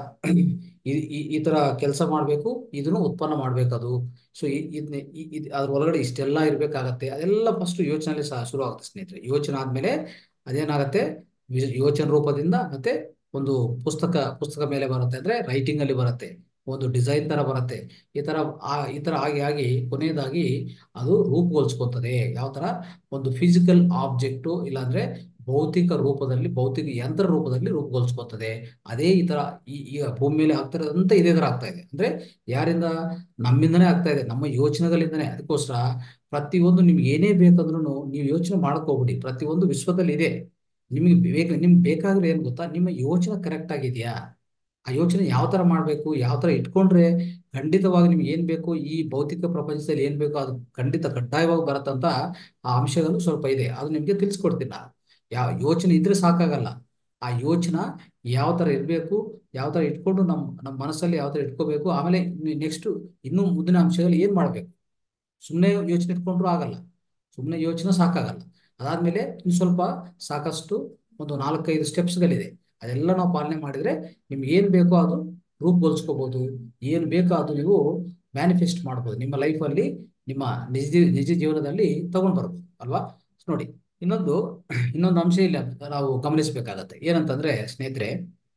ಈ ತರ ಕೆಲಸ ಮಾಡ್ಬೇಕು, ಇದನ್ನು ಉತ್ಪನ್ನ ಮಾಡ್ಬೇಕು ಅದು. ಸೊ ಅದ್ರ ಒಳಗಡೆ ಇಷ್ಟೆಲ್ಲ ಇರ್ಬೇಕಾಗತ್ತೆ. ಅದೆಲ್ಲ ಫಸ್ಟ್ ಯೋಚನೆಯಲ್ಲಿ ಶುರು ಆಗುತ್ತೆ ಸ್ನೇಹಿತರೆ. ಯೋಚನೆ ಆದ್ಮೇಲೆ ಅದೇನಾಗತ್ತೆ, ಯೋಚನೆ ರೂಪದಿಂದ ಮತ್ತೆ ಒಂದು ಪುಸ್ತಕ ಮೇಲೆ ಬರುತ್ತೆ, ಅಂದ್ರೆ ರೈಟಿಂಗ್ ಅಲ್ಲಿ ಬರುತ್ತೆ, ಒಂದು ಡಿಸೈನ್ ತರ ಬರುತ್ತೆ. ಈ ತರ ಆಗಿ ಕೊನೆಯದಾಗಿ ಅದು ರೂಪುಗೊಳಿಸ್ಕೊತದೆ. ಯಾವ ತರ, ಒಂದು ಫಿಸಿಕಲ್ ಆಬ್ಜೆಕ್ಟು, ಇಲ್ಲಾಂದ್ರೆ ಭೌತಿಕ ಯಂತ್ರ ರೂಪದಲ್ಲಿ ರೂಪುಗೊಳಿಸ್ಕೊತದೆ. ಅದೇ ಈ ತರ ಈಗ ಭೂಮಿ ಮೇಲೆ ಆಗ್ತಾ ಇರೋದಂತ ಇದೇ ತರ ಆಗ್ತಾ ಇದೆ. ಅಂದ್ರೆ ಯಾರಿಂದ, ನಮ್ಮಿಂದನೇ ಆಗ್ತಾ ಇದೆ, ನಮ್ಮ ಯೋಚನೆಗಳಿಂದನೇ. ಅದಕ್ಕೋಸ್ಕರ ಪ್ರತಿಯೊಂದು ನಿಮ್ಗೆ ಏನೇ ಬೇಕಂದ್ರೂ ನೀವು ಯೋಚನೆ ಮಾಡ್ಕೋಬಿಡಿ, ಪ್ರತಿಯೊಂದು ವಿಶ್ವದಲ್ಲಿ ಇದೆ. ನಿಮ್ಗೆ ಬೇಕಾದ್ರೆ ಏನ್ ಗೊತ್ತಾ, ನಿಮ್ಮ ಯೋಚನೆ ಕರೆಕ್ಟ್ ಆಗಿದೆಯಾ, ಆ ಯೋಚನೆ ಯಾವ ತರ ಮಾಡ್ಬೇಕು, ಯಾವ ತರ ಇಟ್ಕೊಂಡ್ರೆ ಖಂಡಿತವಾಗಿ ನಿಮ್ಗೆ ಏನ್ ಬೇಕು, ಈ ಭೌತಿಕ ಪ್ರಪಂಚದಲ್ಲಿ ಏನ್ ಬೇಕೋ ಅದು ಖಂಡಿತ ಕಡ್ಡಾಯವಾಗಿ ಬರತ್ತಂತ ಆ ಅಂಶಗಳು ಸ್ವಲ್ಪ ಇದೆ. ಅದು ನಿಮ್ಗೆ ತಿಳಿಸ್ಕೊಡ್ತೀನಿ ನಾನು. ಯಾವ ಯೋಚನೆ ಇದ್ರೆ ಸಾಕಾಗಲ್ಲ, ಆ ಯೋಚನೆ ಯಾವ ತರ ಇರ್ಬೇಕು, ಯಾವ ತರ ಇಟ್ಕೊಂಡು ನಮ್ಮ ಮನಸ್ಸಲ್ಲಿ ಯಾವ ತರ ಇಟ್ಕೋಬೇಕು. ಆಮೇಲೆ ನೆಕ್ಸ್ಟ್ ಇನ್ನೂ ಮುಂದಿನ ಅಂಶಗಳು ಏನ್ ಮಾಡ್ಬೇಕು. ಸುಮ್ಮನೆ ಯೋಚನೆ ಇಟ್ಕೊಂಡ್ರು ಆಗಲ್ಲ, ಸುಮ್ಮನೆ ಯೋಚನೆ ಸಾಕಾಗಲ್ಲ. ಅದಾದ್ಮೇಲೆ ಇನ್ನು ಸ್ವಲ್ಪ ಸಾಕಷ್ಟು ಒಂದು 4-5 ಸ್ಟೆಪ್ಸ್ಗಳಿದೆ. ಅದೆಲ್ಲ ನಾವು ಪಾಲನೆ ಮಾಡಿದ್ರೆ ನಿಮ್ಗೆ ಏನ್ ಬೇಕೋ ಅದು ರೂಪುಗೊಳಿಸ್ಕೋಬಹುದು. ಏನ್ ಬೇಕೋ ಅದು ನೀವು ಮ್ಯಾನಿಫೆಸ್ಟ್ ಮಾಡ್ಬೋದು ನಿಮ್ಮ ಲೈಫಲ್ಲಿ, ನಿಮ್ಮ ನಿಜ ಜೀವನದಲ್ಲಿ ತಗೊಂಡ್ ಬರ್ಬೋದು ಅಲ್ವಾ. ನೋಡಿ, ಇನ್ನೊಂದು ಇನ್ನೊಂದು ಅಂಶ ಇಲ್ಲ ನಾವು ಗಮನಿಸಬೇಕಾಗತ್ತೆ. ಏನಂತಂದ್ರೆ ಸ್ನೇಹಿತರೆ,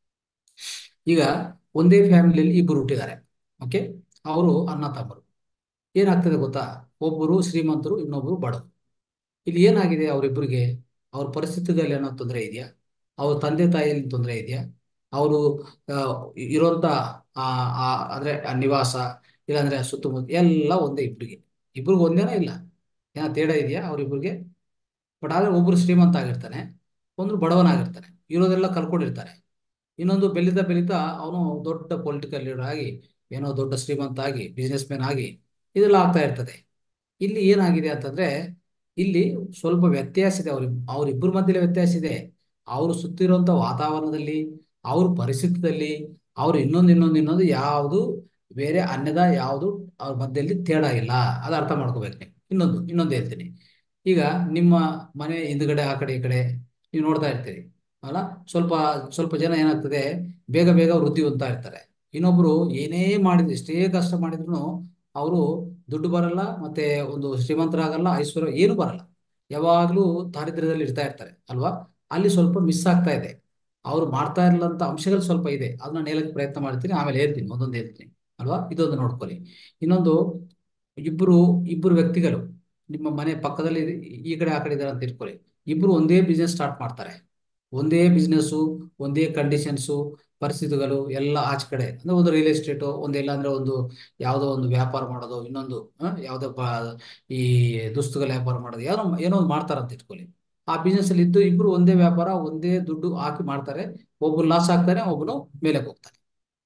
ಈಗ ಒಂದೇ ಫ್ಯಾಮಿಲಿಯಲ್ಲಿ ಇಬ್ಬರು ಹುಟ್ಟಿದ್ದಾರೆ. ಓಕೆ, ಅವರು ಅಣ್ಣ ತಮ್ಮರು. ಏನಾಗ್ತದೆ ಗೊತ್ತಾ, ಒಬ್ಬರು ಶ್ರೀಮಂತರು, ಇನ್ನೊಬ್ರು ಬಡವರು. ಇಲ್ಲಿ ಏನಾಗಿದೆ ಅವರಿಬ್ಬರಿಗೆ, ಅವ್ರ ಪರಿಸ್ಥಿತಿಗಳಲ್ಲಿ ಏನೋ ತೊಂದರೆ ಇದೆಯಾ, ಅವ್ರ ತಂದೆ ತಾಯಿಯಲ್ಲಿ ತೊಂದರೆ ಇದೆಯಾ, ಅವರು ಆ, ಇರುವಂತ ಆ ಆ ಅಂದ್ರೆ ಆ ನಿವಾಸ, ಇಲ್ಲಾಂದ್ರೆ ಆ ಸುತ್ತಮುತ್ತ ಎಲ್ಲ ಒಂದೇ ಇಬ್ರಿಗೆ ಒಂದೇನಾ, ಇಲ್ಲ ಏನೋ ತೇಡ ಇದೆಯಾ ಅವ್ರಿಬ್ರಿಗೆ. ಬಟ್ ಆದ್ರೆ ಒಬ್ರು ಶ್ರೀಮಂತ ಆಗಿರ್ತಾನೆ, ಒಂದು ಬಡವನಾಗಿರ್ತಾನೆ, ಇರೋದೆಲ್ಲ ಕಲ್ಕೊಂಡಿರ್ತಾನೆ. ಇನ್ನೊಂದು ಬೆಳೀತಾ ಅವನು ದೊಡ್ಡ ಪೊಲಿಟಿಕಲ್ ಲೀಡರ್ ಆಗಿ, ಏನೋ ದೊಡ್ಡ ಶ್ರೀಮಂತ ಆಗಿ, ಬಿಸ್ನೆಸ್ ಮ್ಯಾನ್ ಆಗಿ ಇದೆಲ್ಲ ಆಗ್ತಾ ಇರ್ತದೆ. ಇಲ್ಲಿ ಏನಾಗಿದೆ ಅಂತಂದ್ರೆ, ಇಲ್ಲಿ ಸ್ವಲ್ಪ ವ್ಯತ್ಯಾಸ ಇದೆ. ಅವರಿಬ್ಬರ ಮಧ್ಯೆ ವ್ಯತ್ಯಾಸ ಇದೆ. ಅವರು ಸುತ್ತಿರುವಂತ ವಾತಾವರಣದಲ್ಲಿ, ಅವ್ರ ಪರಿಸ್ಥಿತಿಯಲ್ಲಿ, ಅವ್ರು ಇನ್ನೊಂದು ಯಾವುದು ಬೇರೆ ಅನ್ಯದ ಯಾವುದು ಅವ್ರ ಮಧ್ಯದಲ್ಲಿ ತೇಡ ಇಲ್ಲ. ಅದು ಅರ್ಥ ಮಾಡ್ಕೋಬೇಕು ನೀವು. ಇನ್ನೊಂದು ಹೇಳ್ತೀನಿ. ಈಗ ನಿಮ್ಮ ಮನೆ ಹಿಂದ್ಗಡೆ ಆ ಕಡೆ ಈ ಕಡೆ ನೀವು ನೋಡ್ತಾ ಇರ್ತೀರಿ ಅಲ್ಲ. ಸ್ವಲ್ಪ ಸ್ವಲ್ಪ ಜನ ಏನಾಗ್ತದೆ, ಬೇಗ ಬೇಗ ವೃದ್ಧಿ ಹೊಂದ್ತಾ ಇರ್ತಾರೆ. ಇನ್ನೊಬ್ರು ಏನೇ ಮಾಡಿದ್ರು, ಎಷ್ಟೇ ಕಷ್ಟ ಮಾಡಿದ್ರು ಅವರು ದುಡ್ಡು ಬರಲ್ಲ, ಮತ್ತೆ ಒಂದು ಶ್ರೀಮಂತರಾಗಲ್ಲ, ಐಶ್ವರ್ಯ ಏನು ಬರಲ್ಲ, ಯಾವಾಗ್ಲೂ ದಾರಿದ್ರ್ಯದಲ್ಲಿ ಇರ್ತಾ ಇರ್ತಾರೆ ಅಲ್ವಾ. ಅಲ್ಲಿ ಸ್ವಲ್ಪ ಮಿಸ್ ಆಗ್ತಾ ಇದೆ. ಅವ್ರು ಮಾಡ್ತಾ ಇರಲಂತ ಅಂಶಗಳು ಸ್ವಲ್ಪ ಇದೆ. ಅದನ್ನ ಹೇಳಕ್ ಪ್ರಯತ್ನ ಮಾಡ್ತೀನಿ, ಆಮೇಲೆ ಹೇಳ್ತೀನಿ, ಒಂದೊಂದು ಹೇಳ್ತೀನಿ ಅಲ್ವಾ. ಇದೊಂದು ನೋಡ್ಕೊಳ್ಳಿ. ಇನ್ನೊಂದು, ಇಬ್ರು ಇಬ್ರು ವ್ಯಕ್ತಿಗಳು ನಿಮ್ಮ ಮನೆ ಪಕ್ಕದಲ್ಲಿ ಈ ಕಡೆ ಆ ಕಡೆ ಇದಾರೆ ಅಂತ ಇಟ್ಕೊಳ್ಳಿ. ಇಬ್ರು ಒಂದೇ ಬಿಸ್ನೆಸ್ ಸ್ಟಾರ್ಟ್ ಮಾಡ್ತಾರೆ. ಒಂದೇ ಬಿಸ್ನೆಸ್ಸು, ಒಂದೇ ಕಂಡೀಷನ್ಸು, ಪರಿಸ್ಥಿತಿಗಳು ಎಲ್ಲ ಆಚೆ ಕಡೆ. ಅಂದ್ರೆ ಒಂದು ರಿಯಲ್ ಎಸ್ಟೇಟು, ಒಂದು ಇಲ್ಲ ಅಂದ್ರೆ ಒಂದು ಯಾವುದೋ ಒಂದು ವ್ಯಾಪಾರ ಮಾಡೋದು, ಇನ್ನೊಂದು ಯಾವುದೋ ಈ ದುಸ್ತುಗಳ ವ್ಯಾಪಾರ ಮಾಡೋದು, ಏನೋ ಒಂದು ಮಾಡ್ತಾರಂತ ಇಟ್ಕೊಳ್ಳಿ. ಆ ಬಿಸ್ನೆಸ್ ಅಲ್ಲಿ ಇದ್ದು ಇಬ್ರು ಒಂದೇ ವ್ಯಾಪಾರ, ಒಂದೇ ದುಡ್ಡು ಹಾಕಿ ಮಾಡ್ತಾರೆ. ಒಬ್ಬರು ಲಾಸ್ ಆಗ್ತಾನೆ, ಒಬ್ಬನು ಮೇಲೆ ಹೋಗ್ತಾನೆ.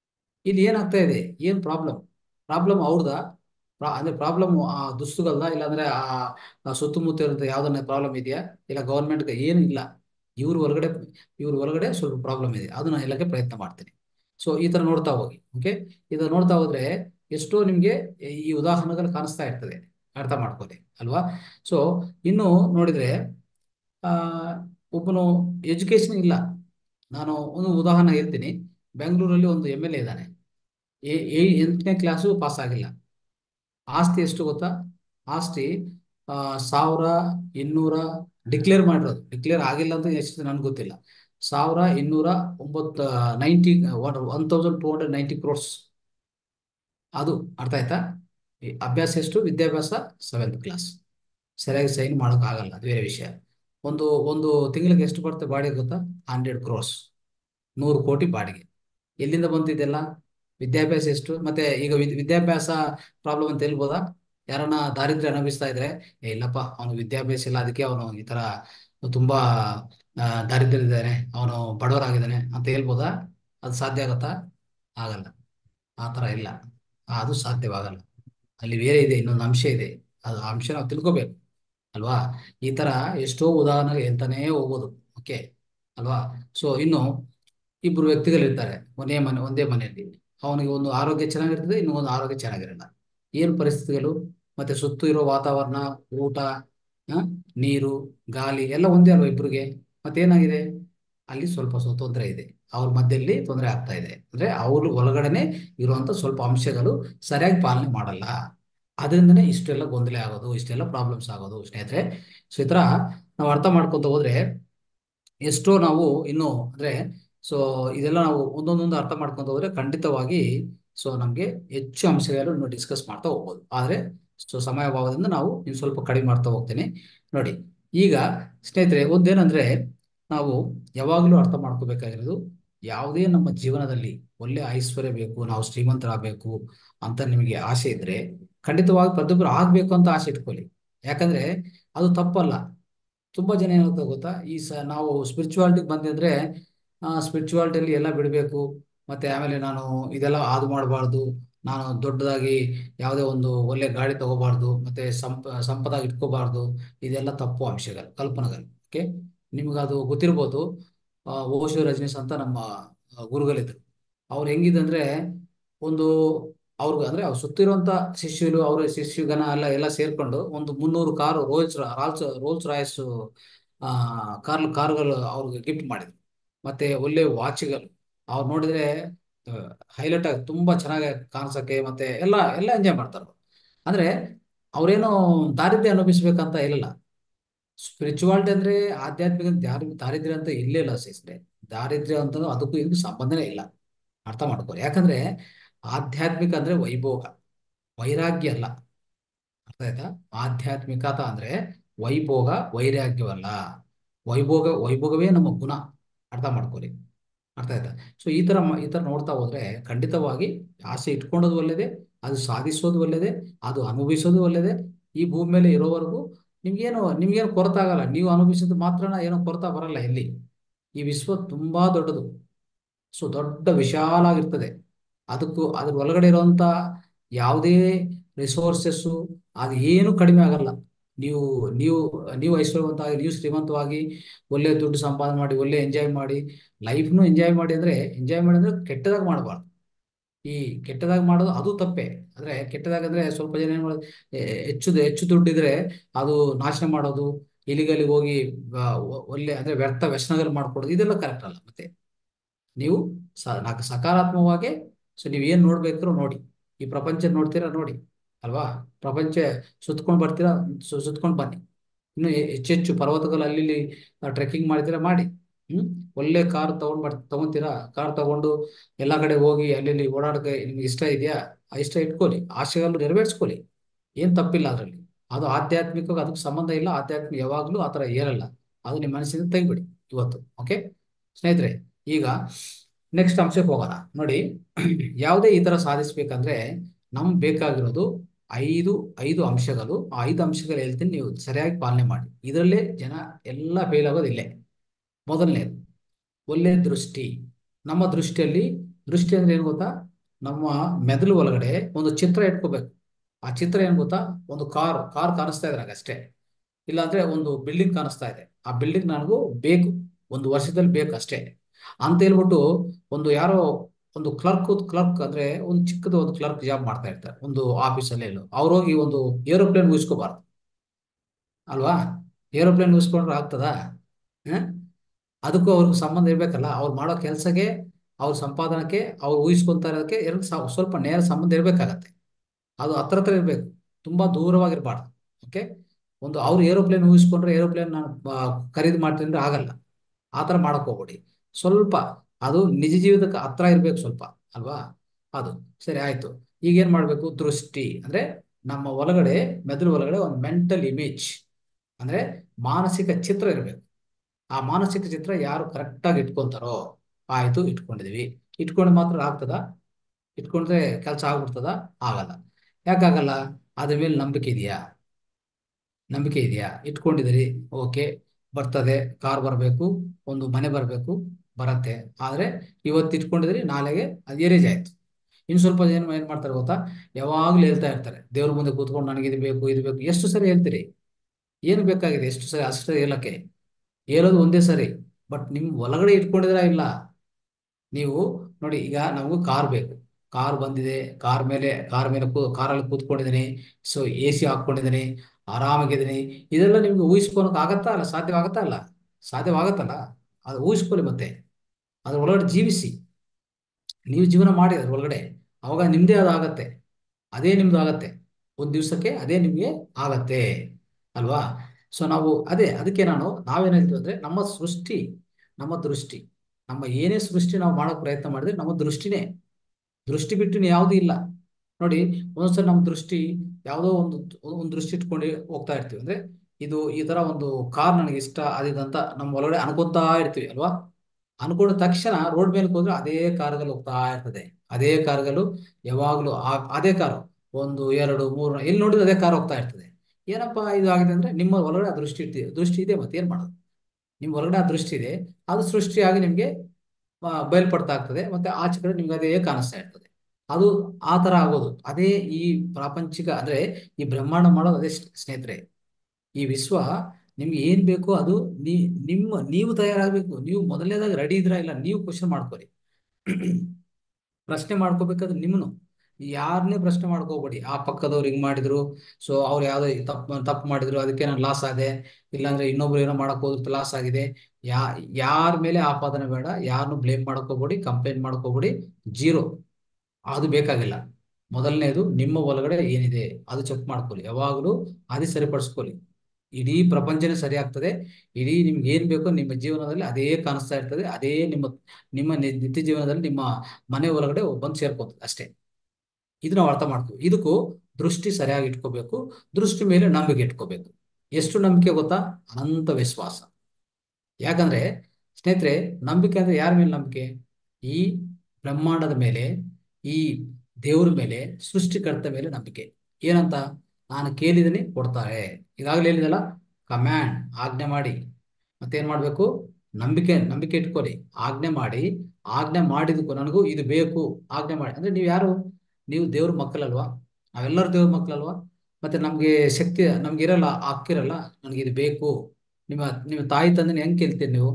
ಇಲ್ಲಿ ಏನಾಗ್ತಾ ಇದೆ, ಏನ್ ಪ್ರಾಬ್ಲಮ್? ಪ್ರಾಬ್ಲಮ್ ಅವ್ರದಾ? ಅಂದ್ರೆ ಪ್ರಾಬ್ಲಮ್ ಆ ದುಸ್ತುಗಳ್ದ, ಇಲ್ಲಾಂದ್ರೆ ಆ ಸುತ್ತಮುತ್ತ ಇರೋ ಯಾವ್ದನ್ನ ಪ್ರಾಬ್ಲಮ್ ಇದೆಯಾ? ಇಲ್ಲ ಗೌರ್ಮೆಂಟ್ಗೆ ಏನು ಇಲ್ಲ, ಇವ್ರ ಒಳಗಡೆ ಇವ್ರ ಒಳಗಡೆ ಸ್ವಲ್ಪ ಪ್ರಾಬ್ಲಮ್ ಇದೆ, ಅದನ್ನ ಹೇಳಕ್ಕೆ ಪ್ರಯತ್ನ ಮಾಡ್ತೀನಿ. ಸೊ ಈ ತರ ನೋಡ್ತಾ ಹೋಗಿ. ಓಕೆ, ಇದು ನೋಡ್ತಾ ಹೋದ್ರೆ ಎಷ್ಟೋ ನಿಮ್ಗೆ ಈ ಉದಾಹರಣೆಗಳು ಕಾಣಿಸ್ತಾ ಇರ್ತದೆ, ಅರ್ಥ ಮಾಡ್ಕೊಳ್ಳಿ ಅಲ್ವಾ? ಸೊ ಇನ್ನು ನೋಡಿದ್ರೆ ಆ ಒಬ್ಬನು ಎಜುಕೇಶನ್ ಇಲ್ಲ. ನಾನು ಒಂದು ಉದಾಹರಣೆ ಹೇಳ್ತೀನಿ. ಬೆಂಗಳೂರಲ್ಲಿ ಒಂದು MLA ಇದ್ದಾನೆ, 8ನೇ ಕ್ಲಾಸು ಪಾಸ್ ಆಗಿಲ್ಲ. ಆಸ್ತಿ ಎಷ್ಟು ಗೊತ್ತಾ? ಆಸ್ತಿ 1200, ಡಿಕ್ಲೇರ್ ಮಾಡಿರೋದು, ಡಿಕ್ಲೇರ್ ಆಗಿಲ್ಲ ಅಂತ ಎಷ್ಟು ನನ್ಗೆ ಗೊತ್ತಿಲ್ಲ. 1209, 1290 ಕ್ರೋರ್ಸ್. ಅದು ಅರ್ಥ ಆಯ್ತಾ? ಈ ಅಭ್ಯಾಸ ಎಷ್ಟು? ವಿದ್ಯಾಭ್ಯಾಸ 7th ಕ್ಲಾಸ್. ಸರಿಯಾಗಿ ಸೈನ್ ಮಾಡೋಕೆ ಆಗಲ್ಲ, ಅದು ಬೇರೆ ವಿಷಯ. ಒಂದು ಒಂದು ತಿಂಗಳಿಗೆ ಎಷ್ಟು ಬರುತ್ತೆ ಬಾಡಿಗೆ ಗೊತ್ತಾ? 100 ಕ್ರೋರ್ಸ್, 100 ಕೋಟಿ ಬಾಡಿಗೆ. ಎಲ್ಲಿಂದ ಬಂತಿದೆಲ್ಲ? ವಿದ್ಯಾಭ್ಯಾಸ ಎಷ್ಟು? ಮತ್ತೆ ಈಗ ವಿದ್ಯಾಭ್ಯಾಸ ಪ್ರಾಬ್ಲಮ್ ಅಂತ ಹೇಳ್ಬೋದಾ? ಯಾರನ್ನ ದಾರಿದ್ರ್ಯ ಅನುಭವಿಸ್ತಾ ಇದ್ರೆ, "ಏ, ಇಲ್ಲಪ್ಪ ಅವನು ವಿದ್ಯಾಭ್ಯಾಸ ಇಲ್ಲ, ಅದಕ್ಕೆ ಅವನು ಈ ತರ ತುಂಬಾ ದಾರಿದ್ರ್ಯ ಇದ್ದಾನೆ, ಅವನು ಬಡವರಾಗಿದ್ದಾನೆ" ಅಂತ ಹೇಳ್ಬೋದಾ? ಅದು ಸಾಧ್ಯ ಆಗತ್ತಾ? ಆಗಲ್ಲ. ಆ ತರ ಇಲ್ಲ, ಅದು ಸಾಧ್ಯವಾಗಲ್ಲ. ಅಲ್ಲಿ ಬೇರೆ ಇದೆ, ಇನ್ನೊಂದು ಅಂಶ ಇದೆ. ಅದು ಆ ಅಂಶ ನಾವು ತಿಳ್ಕೋಬೇಕು ಅಲ್ವಾ? ಈ ತರ ಎಷ್ಟೋ ಉದಾಹರಣೆ ಹೇಳ್ತಾನೆ ಹೋಗ್ಬೋದು. ಓಕೆ ಅಲ್ವಾ? ಸೊ ಇನ್ನು ಇಬ್ರು ವ್ಯಕ್ತಿಗಳಿರ್ತಾರೆ ಒಂದೇ ಮನೆಯಲ್ಲಿ. ಅವನಿಗೆ ಒಂದು ಆರೋಗ್ಯ ಚೆನ್ನಾಗಿರ್ತದೆ, ಇನ್ನೊಂದು ಆರೋಗ್ಯ ಚೆನ್ನಾಗಿರಲ್ಲ. ಏನು ಪರಿಸ್ಥಿತಿಗಳು? ಮತ್ತೆ ಸುತ್ತು ಇರೋ ವಾತಾವರಣ, ಊಟ, ಆ, ನೀರು, ಗಾಳಿ ಎಲ್ಲ ಒಂದೇ ಅಲ್ವಾ ಇಬ್ರಿಗೆ? ಮತ್ತೇನಾಗಿದೆ? ಅಲ್ಲಿ ಸ್ವಲ್ಪ ತೊಂದರೆ ಇದೆ, ಅವ್ರ ಮಧ್ಯದಲ್ಲಿ ತೊಂದರೆ ಆಗ್ತಾ ಇದೆ. ಅಂದ್ರೆ ಅವ್ರ ಒಳಗಡೆನೆ ಇರುವಂತ ಸ್ವಲ್ಪ ಅಂಶಗಳು ಸರಿಯಾಗಿ ಪಾಲನೆ ಮಾಡಲ್ಲ. ಅದರಿಂದನೇ ಇಷ್ಟೆಲ್ಲ ಗೊಂದಲ ಆಗೋದು, ಇಷ್ಟೆಲ್ಲ ಪ್ರಾಬ್ಲಮ್ಸ್ ಆಗೋದು ಸ್ನೇಹಿತರೆ. ಸೊ ಈ ತರ ನಾವು ಅರ್ಥ ಮಾಡ್ಕೊಂತ ಹೋದ್ರೆ ಎಷ್ಟೋ ನಾವು ಇನ್ನು ಅಂದ್ರೆ, ಸೊ ಇದೆಲ್ಲ ನಾವು ಒಂದೊಂದೊಂದು ಅರ್ಥ ಮಾಡ್ಕೊಂತ ಹೋದ್ರೆ ಖಂಡಿತವಾಗಿ ಸೊ ನಮ್ಗೆ ಹೆಚ್ಚು ಅಂಶಗಳನ್ನು ಡಿಸ್ಕಸ್ ಮಾಡ್ತಾ ಹೋಗ್ಬೋದು. ಆದ್ರೆ ಸೊ ಸಮಯ ಅಭಾವದಿಂದ ನಾವು ಇನ್ನು ಸ್ವಲ್ಪ ಕಡಿಮೆ ಮಾಡ್ತಾ ಹೋಗ್ತೇನೆ. ನೋಡಿ, ಈಗ ಸ್ನೇಹಿತರೆ ಒಂದೇನಂದ್ರೆ, ನಾವು ಯಾವಾಗಲೂ ಅರ್ಥ ಮಾಡ್ಕೋಬೇಕಾಗಿರೋದು, ಯಾವುದೇ ನಮ್ಮ ಜೀವನದಲ್ಲಿ ಒಳ್ಳೆ ಐಶ್ವರ್ಯ ಬೇಕು, ನಾವು ಶ್ರೀಮಂತರಾಗಬೇಕು ಅಂತ ನಿಮಗೆ ಆಸೆ ಇದ್ರೆ ಖಂಡಿತವಾಗಿ ಪ್ರತಿಯೊಬ್ಬರು ಆಗ್ಬೇಕು ಅಂತ ಆಸೆ ಇಟ್ಕೊಳ್ಳಿ. ಯಾಕಂದ್ರೆ ಅದು ತಪ್ಪಲ್ಲ. ತುಂಬಾ ಜನ ಏನಾಗ್ತದೆ ಗೊತ್ತಾ, ನಾವು ಸ್ಪಿರಿಚುವಾಲಿಟಿಗೆ ಬಂದಿದ್ರೆ ಸ್ಪಿರಿಚುವಾಲಿಟಿಯಲ್ಲಿ ಎಲ್ಲ ಬಿಡಬೇಕು, ಮತ್ತೆ ಆಮೇಲೆ ನಾನು ಇದೆಲ್ಲ ಅದು ಮಾಡಬಾರ್ದು, ನಾನು ದೊಡ್ಡದಾಗಿ ಯಾವುದೇ ಒಂದು ಒಳ್ಳೆ ಗಾಡಿ ತಗೋಬಾರ್ದು, ಮತ್ತೆ ಸಂಪದಾಗಿ ಇಟ್ಕೋಬಾರ್ದು. ಇದೆಲ್ಲ ತಪ್ಪು ಅಂಶಗಳು, ಕಲ್ಪನೆಗಳು. ಓಕೆ, ನಿಮ್ಗೆ ಗೊತ್ತಿರ್ಬೋದು. ಓಶೋ ರಜನೀಶ್ ಅಂತ ನಮ್ಮ ಗುರುಗಳಿದ್ರು. ಅವ್ರು ಹೆಂಗಿದಂದ್ರೆ, ಒಂದು ಅವ್ರಿಗೆ ಅಂದ್ರೆ ಅವ್ರು ಸುತ್ತಿರುವಂತ ಶಿಷ್ಯರು, ಅವ್ರ ಶಿಷ್ಯಗಣ ಎಲ್ಲ ಸೇರ್ಕೊಂಡು ಒಂದು 300 ಕಾರು, ರೋಲ್ಸ್ ರಾಯ್ಸ್ ಆ ಕಾರುಗಳು ಅವ್ರಿಗೆ ಗಿಫ್ಟ್ ಮಾಡಿದ್ರು. ಮತ್ತೆ ಒಳ್ಳೆ ವಾಚ್ಗಳು ಅವ್ರು ನೋಡಿದ್ರೆ ಹೈಲೈಟ್ ಆಗಿ ತುಂಬಾ ಚೆನ್ನಾಗಿ ಕಾಣಿಸಕ್ಕೆ, ಮತ್ತೆ ಎಲ್ಲ ಎಲ್ಲ ಎಂಜಾಯ್ ಮಾಡ್ತಾರೆ. ಅಂದ್ರೆ ಅವ್ರೇನೋ ದಾರಿದ್ರ್ಯ ಅನುಭವಿಸ್ಬೇಕಂತ ಇರಲಿಲ್ಲ. ಸ್ಪಿರಿಚುವಾಲಿಟಿ ಅಂದ್ರೆ ಆಧ್ಯಾತ್ಮಿಕ ದಾರಿದ್ರ್ಯ ಅಂತ ಇಲ್ಲೇ ಇಲ್ಲ ಸಿಸ್ಟರ್. ದಾರಿದ್ರ್ಯ ಅಂತ ಅದಕ್ಕೂ ಇದಕ್ಕೂ ಸಂಬಂಧನೇ ಇಲ್ಲ. ಅರ್ಥ ಮಾಡ್ಕೊಳ್ಳಿ. ಯಾಕಂದ್ರೆ ಆಧ್ಯಾತ್ಮಿಕ ಅಂದ್ರೆ ವೈಭೋಗ, ವೈರಾಗ್ಯ ಅಲ್ಲ. ಅರ್ಥ ಆಯ್ತಾ? ಆಧ್ಯಾತ್ಮಿಕತ ಅಂದ್ರೆ ವೈಭೋಗ, ವೈರಾಗ್ಯವಲ್ಲ. ವೈಭೋಗವೇ ನಮ್ಮ ಗುಣ. ಅರ್ಥ ಮಾಡ್ಕೊಳ್ಳಿ. ಅರ್ಥ ಆಯ್ತಾ? ಸೊ ಈ ತರ ನೋಡ್ತಾ ಹೋದ್ರೆ ಖಂಡಿತವಾಗಿ ಆಸೆ ಇಟ್ಕೊಳ್ಳೋದು ಒಳ್ಳೇದೇ, ಅದು ಸಾಧಿಸೋದು ಒಳ್ಳೇದೇ, ಅದು ಅನುಭವಿಸೋದು ಒಳ್ಳೇದೇ. ಈ ಭೂಮಿ ಮೇಲೆ ಇರೋವರೆಗೂ ನಿಮ್ಗೇನು ಕೊರತೆ ಆಗಲ್ಲ. ನೀವು ಅನುಭವಿಸಿದ ಮಾತ್ರನ ಏನೋ ಕೊರತೆ ಬರಲ್ಲ ಎಲ್ಲಿ. ಈ ವಿಶ್ವ ತುಂಬಾ ದೊಡ್ಡದು. ಸೊ ದೊಡ್ಡ ವಿಶಾಲ ಆಗಿರ್ತದೆ. ಅದ್ರ ಒಳಗಡೆ ಇರುವಂತ ಯಾವುದೇ ರಿಸೋರ್ಸಸ್ಸು ಅದು ಏನು ಕಡಿಮೆ ಆಗಲ್ಲ. ನೀವು ನೀವು ನೀವು ಐಶ್ವರ್ಯವಂತವಾಗಿ, ನೀವು ಶ್ರೀಮಂತವಾಗಿ, ಒಳ್ಳೆ ದುಡ್ಡು ಸಂಪಾದನೆ ಮಾಡಿ, ಒಳ್ಳೆ ಎಂಜಾಯ್ ಮಾಡಿ, ಲೈಫ್ನು ಎಂಜಾಯ್ ಮಾಡಿ ಅಂದ್ರೆ ಕೆಟ್ಟದಾಗಿ ಮಾಡಬಾರ್ದು. ಈ ಕೆಟ್ಟದಾಗಿ ಮಾಡೋದು ಅದು ತಪ್ಪೇ. ಅಂದ್ರೆ ಕೆಟ್ಟದಾಗಂದ್ರೆ ಸ್ವಲ್ಪ ಜನ ಏನ್ ಮಾಡೋದು, ಹೆಚ್ಚು ದುಡ್ಡಿದ್ರೆ ಅದು ನಾಶ ಮಾಡೋದು, ಇಲಿಗಲ್ಲಿ ಹೋಗಿ ಒಳ್ಳೆ ಅಂದ್ರೆ ವ್ಯರ್ಥ ವ್ಯಸನಗಳು ಮಾಡ್ಕೊಡೋದು, ಇದೆಲ್ಲ ಕರೆಕ್ಟ್ ಅಲ್ಲ. ಮತ್ತೆ ನೀವು ಸಕಾರಾತ್ಮಕವಾಗಿ, ಸೊ ನೀವು ಏನ್ ನೋಡ್ಬೇಕ್ರೋ ನೋಡಿ. ಈ ಪ್ರಪಂಚ ನೋಡ್ತೀರಾ ನೋಡಿ, ಅಲ್ವಾ? ಪ್ರಪಂಚ ಸುತ್ಕೊಂಡ್ ಬರ್ತೀರಾ, ಸುತ್ಕೊಂಡ್ ಬನ್ನಿ. ಇನ್ನು ಹೆಚ್ಚೆಚ್ಚು ಪರ್ವತಗಳು ಅಲ್ಲಿ ಇಲ್ಲಿ ಟ್ರೆಕ್ಕಿಂಗ್ ಮಾಡ್ತೀರಾ ಮಾಡಿ. ಒಳ್ಳೆ ಕಾರ್ ತಗೊಂತೀರಾ, ಕಾರ್ ತಗೊಂಡು ಎಲ್ಲಾ ಕಡೆ ಹೋಗಿ ಅಲ್ಲಿ ಇಲ್ಲಿ ಓಡಾಡಕ್ಕೆ ನಿಮ್ಗೆ ಇಷ್ಟ ಇದೆಯಾ? ಆ ಇಷ್ಟ ಇಟ್ಕೊಳ್ಳಿ, ಆಸೆಗಳು ನೆರವೇರಿಸ್ಕೊಳ್ಳಿ. ಏನ್ ತಪ್ಪಿಲ್ಲ ಅದರಲ್ಲಿ. ಅದು ಆಧ್ಯಾತ್ಮಿಕ, ಅದಕ್ಕೆ ಸಂಬಂಧ ಇಲ್ಲ. ಆಧ್ಯಾತ್ಮಿಕ ಯಾವಾಗ್ಲೂ ಆತರ ಏರಲ್ಲ. ಅದು ನಿಮ್ಮ ಮನಸ್ಸಿಂದ ತೆಗಿಬಿಡಿ ಇವತ್ತು. ಓಕೆ ಸ್ನೇಹಿತರೆ, ಈಗ ನೆಕ್ಸ್ಟ್ ಅಂಶಕ್ಕೆ ಹೋಗೋಣ. ನೋಡಿ, ಯಾವುದೇ ಈ ತರ ಸಾಧಿಸ್ಬೇಕಂದ್ರೆ ನಮ್ಗೆ ಬೇಕಾಗಿರೋದು ಐದು ಐದು ಅಂಶಗಳು. ಆ 5 ಅಂಶಗಳು ಹೇಳ್ತೀನಿ, ನೀವು ಸರಿಯಾಗಿ ಪಾಲನೆ ಮಾಡಿ. ಇದರಲ್ಲೇ ಜನ ಎಲ್ಲ ಫೇಲ್ ಆಗೋದು ಇಲ್ಲೇ. ಮೊದಲನೇದು, ಒಳ್ಳೆ ದೃಷ್ಟಿ. ನಮ್ಮ ದೃಷ್ಟಿ ಅಂದ್ರೆ ಏನು ಗೊತ್ತಾ? ನಮ್ಮ ಮೆದುಳು ಒಳಗಡೆ ಒಂದು ಚಿತ್ರ ಇಟ್ಕೋಬೇಕು. ಆ ಚಿತ್ರ ಏನ್ ಗೊತ್ತಾ? ಒಂದು ಕಾರ್ ಕಾಣಿಸ್ತಾ ಇದೆ ನನಗೆ ಅಷ್ಟೇ. ಇಲ್ಲಾಂದ್ರೆ ಒಂದು ಬಿಲ್ಡಿಂಗ್ ಕಾಣಿಸ್ತಾ ಇದೆ, ಆ ಬಿಲ್ಡಿಂಗ್ ನನಗೂ ಬೇಕು, ಒಂದು ವರ್ಷದಲ್ಲಿ ಬೇಕು ಅಷ್ಟೇ ಅಂತ ಹೇಳ್ಬಿಟ್ಟು ಒಂದು ಯಾರೋ ಒಂದು ಕ್ಲರ್ಕ್ ಅಂದ್ರೆ ಒಂದು ಚಿಕ್ಕದು ಒಂದು ಕ್ಲರ್ಕ್ ಜಾಬ್ ಮಾಡ್ತಾ ಇರ್ತಾರೆ ಒಂದು ಆಫೀಸಲ್ಲಿ. ಎಲ್ಲೋ ಅವ್ರು ಹೋಗಿ ಒಂದು ಏರೋಪ್ಲೇನ್ ಉಳಿಸ್ಕೋಬಾರ್ದು ಅಲ್ವಾ? ಏರೋಪ್ಲೇನ್ ಉಳಿಸ್ಕೊಂಡ್ರೆ ಆಗ್ತದಾ? ಹ? ಅದಕ್ಕೂ ಅವ್ರಿಗೆ ಸಂಬಂಧ ಇರ್ಬೇಕಲ್ಲ. ಅವ್ರು ಮಾಡೋ ಕೆಲಸಕ್ಕೆ, ಅವ್ರ ಸಂಪಾದನೆಗೆ, ಅವ್ರು ಊಹಿಸ್ಕೊಂತ ಇರೋದಕ್ಕೆ ಎರಡು ಸ್ವಲ್ಪ ನೇರ ಸಂಬಂಧ ಇರ್ಬೇಕಾಗತ್ತೆ. ಅದು ಹತ್ರ ಹತ್ರ ಇರಬೇಕು, ತುಂಬಾ ದೂರವಾಗಿರ್ಬಾರ್ದು. ಓಕೆ. ಒಂದು ಅವ್ರು ಏರೋಪ್ಲೇನ್ ಊಹಿಸ್ಕೊಂಡ್ರೆ ಏರೋಪ್ಲೇನ್ ನಾನು ಖರೀದಿ ಮಾಡ್ತೀನಿ ಅಂದ್ರೆ ಆಗಲ್ಲ. ಆ ಥರ ಮಾಡಕ್ ಹೋಗ್ಬೇಡಿ. ಸ್ವಲ್ಪ ಅದು ನಿಜ ಜೀವಿತಕ್ಕೆ ಹತ್ರ ಇರ್ಬೇಕು ಸ್ವಲ್ಪ, ಅಲ್ವಾ? ಅದು ಸರಿ ಆಯ್ತು. ಈಗ ಏನ್ ಮಾಡ್ಬೇಕು? ದೃಷ್ಟಿ ಅಂದ್ರೆ ನಮ್ಮ ಒಳಗಡೆ, ಮೆದುಳು ಒಳಗಡೆ ಒಂದು ಮೆಂಟಲ್ ಇಮೇಜ್ ಅಂದ್ರೆ ಮಾನಸಿಕ ಚಿತ್ರ ಇರಬೇಕು. ಆ ಮಾನಸಿಕ ಚಿತ್ರ ಯಾರು ಕರೆಕ್ಟಾಗಿ ಇಟ್ಕೊಂತಾರೋ ಆಯ್ತು, ಇಟ್ಕೊಂಡಿದೀವಿ. ಇಟ್ಕೊಂಡು ಮಾತ್ರ ಆಗ್ತದ? ಇಟ್ಕೊಂಡ್ರೆ ಕೆಲಸ ಆಗ್ಬಿಡ್ತದ? ಆಗಲ್ಲ. ಯಾಕಾಗಲ್ಲ? ಅದ್ರ ಮೇಲೆ ನಂಬಿಕೆ ಇದೆಯಾ? ನಂಬಿಕೆ ಇದೆಯಾ? ಇಟ್ಕೊಂಡಿದ್ದೀರಿ, ಓಕೆ, ಬರ್ತದೆ. ಕಾರ್ ಬರಬೇಕು, ಒಂದು ಮನೆ ಬರಬೇಕು, ಬರತ್ತೆ. ಆದ್ರೆ ಇವತ್ತು ಇಟ್ಕೊಂಡಿದ್ರಿ, ನಾಳೆಗೆ ಅದು ಏರೇಜ್ ಆಯ್ತು. ಇನ್ನು ಸ್ವಲ್ಪ ಜನ ಏನ್ ಮಾಡ್ತಾರೆ ಗೊತ್ತಾ? ಯಾವಾಗ್ಲೂ ಹೇಳ್ತಾ ಇರ್ತಾರೆ ದೇವ್ರ ಮುಂದೆ ಕೂತ್ಕೊಂಡು, ನನಗೆ ಇದು ಬೇಕು, ಇದು ಬೇಕು. ಎಷ್ಟು ಸರಿ ಹೇಳ್ತೀರಿ? ಏನು ಬೇಕಾಗಿದೆ ಎಷ್ಟು ಸರಿ? ಅಷ್ಟು ಸರಿ ಹೇಳಕ್ಕೆ ಹೇಳೋದು ಒಂದೇ ಸರಿ. ಬಟ್ ನಿಮ್ ಒಳಗಡೆ ಇಟ್ಕೊಂಡಿದ್ರ ಇಲ್ಲ ನೀವು. ನೋಡಿ, ಈಗ ನಮಗೂ ಕಾರ್ ಬೇಕು, ಕಾರ್ ಬಂದಿದೆ, ಕಾರಲ್ಲಿ ಕೂತ್ಕೊಂಡಿದ್ದೀನಿ, ಸೊ AC ಹಾಕೊಂಡಿದ್ದೀನಿ, ಆರಾಮಾಗಿದ್ದೀನಿ. ಇದೆಲ್ಲ ನಿಮ್ಗೆ ಊಹಿಸ್ಕೊಳಕ್ ಆಗತ್ತಾ? ಅಲ್ಲ, ಸಾಧ್ಯವಾಗತ್ತಾ? ಅಲ್ಲ, ಸಾಧ್ಯವಾಗತ್ತಲ್ಲ. ಅದು ಊಹಿಸ್ಕೊಳ್ಳಿ ಮತ್ತೆ, ಅದ್ರ ಒಳಗಡೆ ಜೀವಿಸಿ, ನೀವು ಜೀವನ ಮಾಡಿ ಅದ್ರ ಒಳಗಡೆ. ಅವಾಗ ನಿಮ್ದೇ ಅದು ಆಗತ್ತೆ, ಅದೇ ನಿಮ್ದು ಆಗತ್ತೆ. ಒಂದ್ ದಿವ್ಸಕ್ಕೆ ಅದೇ ನಿಮ್ಗೆ ಆಗತ್ತೆ, ಅಲ್ವಾ? ಸೊ ನಾವು ಅದಕ್ಕೆ ನಾವೇನ್ ಹೇಳ್ತೀವಿ ಅಂದ್ರೆ, ನಮ್ಮ ಸೃಷ್ಟಿ, ನಮ್ಮ ದೃಷ್ಟಿ, ನಮ್ಮ ಏನೇ ಸೃಷ್ಟಿ ನಾವು ಮಾಡಕ್ ಪ್ರಯತ್ನ ಮಾಡಿದ್ರೆ ನಮ್ಮ ದೃಷ್ಟಿನೇ. ದೃಷ್ಟಿ ಬಿಟ್ಟು ಯಾವ್ದು ಇಲ್ಲ. ನೋಡಿ, ಒಂದೊಂದ್ಸಲ ನಮ್ಮ ದೃಷ್ಟಿ ಯಾವುದೋ ಒಂದು ದೃಷ್ಟಿ ಇಟ್ಕೊಂಡು ಹೋಗ್ತಾ ಇರ್ತೀವಿ. ಅಂದ್ರೆ ಇದು ಈ ತರ ಒಂದು ಕಾರ್ ನನಗೆ ಇಷ್ಟ ಅದಿದಂತ ನಮ್ಮ ಒಳಗಡೆ ಅನ್ಕೊಂತಾ ಇರ್ತೀವಿ, ಅಲ್ವಾ? ಅನ್ಕೊಂಡ ತಕ್ಷಣ ರೋಡ್ ಮೇಲೆ ಹೋದ್ರೆ ಅದೇ ಕಾರ್ಗಳು ಹೋಗ್ತಾ ಇರ್ತದೆ. ಅದೇ ಕಾರ್ಗಳು ಯಾವಾಗ್ಲೂ ಅದೇ ಕಾರು, ಒಂದು ಎರಡು ಮೂರು ಎಲ್ಲಿ ನೋಡಿದ್ರೆ ಅದೇ ಕಾರ್ ಹೋಗ್ತಾ ಇರ್ತದೆ. ಏನಪ್ಪಾ ಇದು ಆಗಿದೆ ಅಂದ್ರೆ, ನಿಮ್ಮ ಒಳಗಡೆ ಆ ದೃಷ್ಟಿ ಇದೆ, ಮತ್ತೆ ಏನ್ ಮಾಡೋದು? ನಿಮ್ ಹೊರಗಡೆ ಆ ದೃಷ್ಟಿ ಇದೆ, ಅದು ಸೃಷ್ಟಿಯಾಗಿ ನಿಮ್ಗೆ ಬಯಲ್ಪಡ್ತಾ ಆಗ್ತದೆ. ಮತ್ತೆ ಆಚೆ ಕಡೆ ನಿಮ್ಗೆ ಅದೇ ಕಾಣಿಸ್ತಾ ಇರ್ತದೆ. ಅದು ಆ ತರ ಆಗೋದು ಅದೇ ಈ ಪ್ರಾಪಂಚಿಕ ಅಂದ್ರೆ ಈ ಬ್ರಹ್ಮಾಂಡ ಮಾಡೋದು ಅದೇ ಸ್ನೇಹಿತರೆ. ಈ ವಿಶ್ವ ನಿಮ್ಗೆ ಏನ್ ಬೇಕೋ ಅದು ನೀವು ತಯಾರಾಗಬೇಕು. ನೀವು ಮೊದಲನೇದಾಗಿ ರೆಡಿ ಇದ್ರಾ ಇಲ್ಲ, ನೀವು ಕ್ವಶನ್ ಮಾಡ್ಕೊಳ್ಳಿ. ಪ್ರಶ್ನೆ ಮಾಡ್ಕೋಬೇಕಾದ್ರೆ ನಿಮ್ಮನು, ಯಾರನ್ನೇ ಪ್ರಶ್ನೆ ಮಾಡ್ಕೋಬೇಡಿ. ಆ ಪಕ್ಕದವ್ರು ಹಿಂಗ್ ಮಾಡಿದ್ರು, ಸೊ ಅವ್ರು ಯಾವ್ದೋ ತಪ್ಪು ಮಾಡಿದ್ರು, ಅದಕ್ಕೆ ನಾನು ಲಾಸ್ ಆದೆ. ಇಲ್ಲಾಂದ್ರೆ ಇನ್ನೊಬ್ರು ಏನೋ ಮಾಡಕ್ ಹೋದ್ರು ಲಾಸ್ ಆಗಿದೆ. ಯಾ ಯಾರ ಮೇಲೆ ಆಪಾದನೆ ಬೇಡ, ಯಾರನ್ನು ಬ್ಲೇಮ್ ಮಾಡ್ಕೋಬೇಡಿ, ಕಂಪ್ಲೇಂಟ್ ಮಾಡ್ಕೋಬೇಡಿ. ಜೀರೋ. ಅದು ಬೇಕಾಗಿಲ್ಲ. ಮೊದಲನೇದು ನಿಮ್ಮ ಒಳಗಡೆ ಏನಿದೆ ಅದು ಚೆಕ್ ಮಾಡ್ಕೊಳ್ಳಿ ಯಾವಾಗಲೂ, ಅದೇ ಸರಿಪಡಿಸ್ಕೊಳ್ಳಿ. ಇಡೀ ಪ್ರಪಂಚನೇ ಸರಿ ಆಗ್ತದೆ. ಇಡೀ ನಿಮ್ಗೆ ಏನ್ ಬೇಕೋ ನಿಮ್ಮ ಜೀವನದಲ್ಲಿ ಅದೇ ಕಾಣಿಸ್ತಾ ಇರ್ತದೆ. ಅದೇ ನಿಮ್ಮ ನಿತ್ಯ ಜೀವನದಲ್ಲಿ ನಿಮ್ಮ ಮನೆ ಒಳಗಡೆ ಬಂದು ಸೇರ್ಕೋತದೆ ಅಷ್ಟೇ. ಇದು ನಾವು ಅರ್ಥ ಮಾಡ್ತೀವಿ. ಇದಕ್ಕೂ ದೃಷ್ಟಿ ಸರಿಯಾಗಿ ಇಟ್ಕೋಬೇಕು. ದೃಷ್ಟಿ ಮೇಲೆ ನಂಬಿಕೆ ಇಟ್ಕೋಬೇಕು. ಎಷ್ಟು ನಂಬಿಕೆ ಗೊತ್ತಾ? ಅನಂತ ವಿಶ್ವಾಸ. ಯಾಕಂದ್ರೆ ಸ್ನೇಹಿತರೆ, ನಂಬಿಕೆ ಅಂದ್ರೆ ಯಾರ ಮೇಲೆ ನಂಬಿಕೆ? ಈ ಬ್ರಹ್ಮಾಂಡದ ಮೇಲೆ, ಈ ದೇವ್ರ ಮೇಲೆ, ಸೃಷ್ಟಿಕರ್ತ ಮೇಲೆ ನಂಬಿಕೆ. ಏನಂತ? ನಾನು ಕೇಳಿದೀನಿ ಕೊಡ್ತಾರೆ. ಈಗಾಗಲೇ ಹೇಳಿದಲ್ಲ, ಕಮ್ಯಾಂಡ್, ಆಜ್ಞೆ ಮಾಡಿ. ಮತ್ತೇನ್ ಮಾಡ್ಬೇಕು? ನಂಬಿಕೆ ಇಟ್ಕೊಳ್ಳಿ. ಆಜ್ಞೆ ಮಾಡಿ, ಆಜ್ಞೆ ಮಾಡಿದಕ್ಕೂ ನನಗೂ ಇದು ಬೇಕು, ಆಜ್ಞೆ ಮಾಡಿ. ಅಂದ್ರೆ ನೀವು ಯಾರು? ನೀವು ದೇವ್ರ ಮಕ್ಕಳಲ್ವಾ? ನಾವೆಲ್ಲರೂ ದೇವ್ರ ಮಕ್ಕಳಲ್ವಾ? ಮತ್ತೆ ನಮ್ಗೆ ಶಕ್ತಿ ನಮ್ಗೆ ಇರಲ್ಲ, ಹಕ್ಕಿರಲ್ಲ ನನಗೆ ಇದು ಬೇಕು. ನಿಮ್ಮ ನಿಮ್ಮ ತಾಯಿ ತಂದೆನ ಹೆಂಗ್ ಕೇಳ್ತೀರಿ ನೀವು?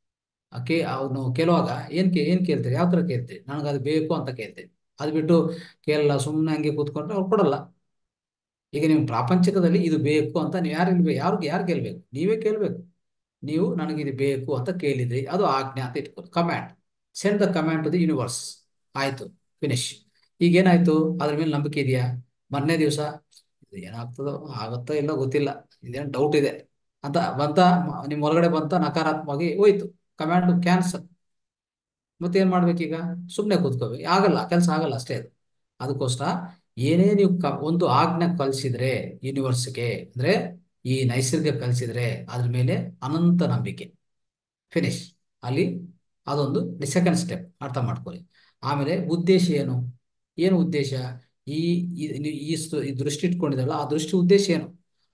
ಅವನು ಕೇಳುವಾಗ ಏನ್ ಕೇಳ್ತೀರಿ? ಯಾವ ತರ ಕೇಳ್ತೀರಿ? ನನಗೆ ಅದು ಬೇಕು ಅಂತ ಕೇಳ್ತೀರಿ. ಅದು ಬಿಟ್ಟು ಕೇಳಲ್ಲ, ಸುಮ್ಮನೆ ಹಂಗೆ ಕೂತ್ಕೊಂಡ್ರೆ ಅವ್ರು ಕೊಡಲ್ಲ. ಈಗ ನೀವು ಪ್ರಾಪಂಚಿಕದಲ್ಲಿ ಇದು ಬೇಕು ಅಂತ ನೀವು ಯಾರು ಕೇಳ್ಬೇಕು? ನೀವೇ ಕೇಳ್ಬೇಕು. ನೀವು ನನಗೆ ಇದು ಬೇಕು ಅಂತ ಕೇಳಿದ್ರಿ, ಅದು ಆಜ್ಞೆ ಅಂತ ಇಟ್ಕೊಳ್ಳಿ. Command, send the command to the universe. ಆಯ್ತು, ಫಿನಿಶ್. ಈಗ ಏನಾಯ್ತು? ಅದ್ರ ಮೇಲೆ ನಂಬಿಕೆ ಇದೆಯಾ? ಮೊನ್ನೆ ದಿವಸ ಇದು ಏನಾಗ್ತದೋ, ಆಗುತ್ತೋ ಇಲ್ಲೋ ಗೊತ್ತಿಲ್ಲ, ಇದೇನು ಡೌಟ್ ಇದೆ ಅಂತ ನಿಮ್ ಹೊರಗಡೆ ಬಂತ, ನಕಾರಾತ್ಮಕವಾಗಿ ಹೋಯ್ತು. Command cancel. ಮತ್ತೆ ಏನ್ ಮಾಡ್ಬೇಕೀಗ? ಸುಮ್ಮನೆ ಕೂತ್ಕೋಬೇಕು? ಆಗಲ್ಲ, ಕೆಲಸ ಆಗಲ್ಲ ಅಷ್ಟೇ ಅದು. ಅದಕ್ಕೋಸ್ಕರ ಏನೇ ನೀವು ಒಂದು ಆಜ್ಞೆ ಕಲಿಸಿದ್ರೆ ಯೂನಿವರ್ಸ್ಗೆ, ಅಂದ್ರೆ ಈ ನೈಸರ್ಗಿಕ ಕಲಿಸಿದ್ರೆ ಅದ್ರ ಮೇಲೆ ಅನಂತ ನಂಬಿಕೆ. ಫಿನಿಶ್. ಅಲ್ಲಿ ಅದೊಂದು ಸೆಕೆಂಡ್ ಸ್ಟೆಪ್, ಅರ್ಥ ಮಾಡ್ಕೊಳ್ಳಿ. ಆಮೇಲೆ ಉದ್ದೇಶ ಏನು? ಏನು ಉದ್ದೇಶ? ಈ ಈ ಈ ದೃಷ್ಟಿ ಇಟ್ಕೊಂಡಿದ್ರಲ್ಲ, ಆ ದೃಷ್ಟಿ ಉದ್ದೇಶ ಏನು?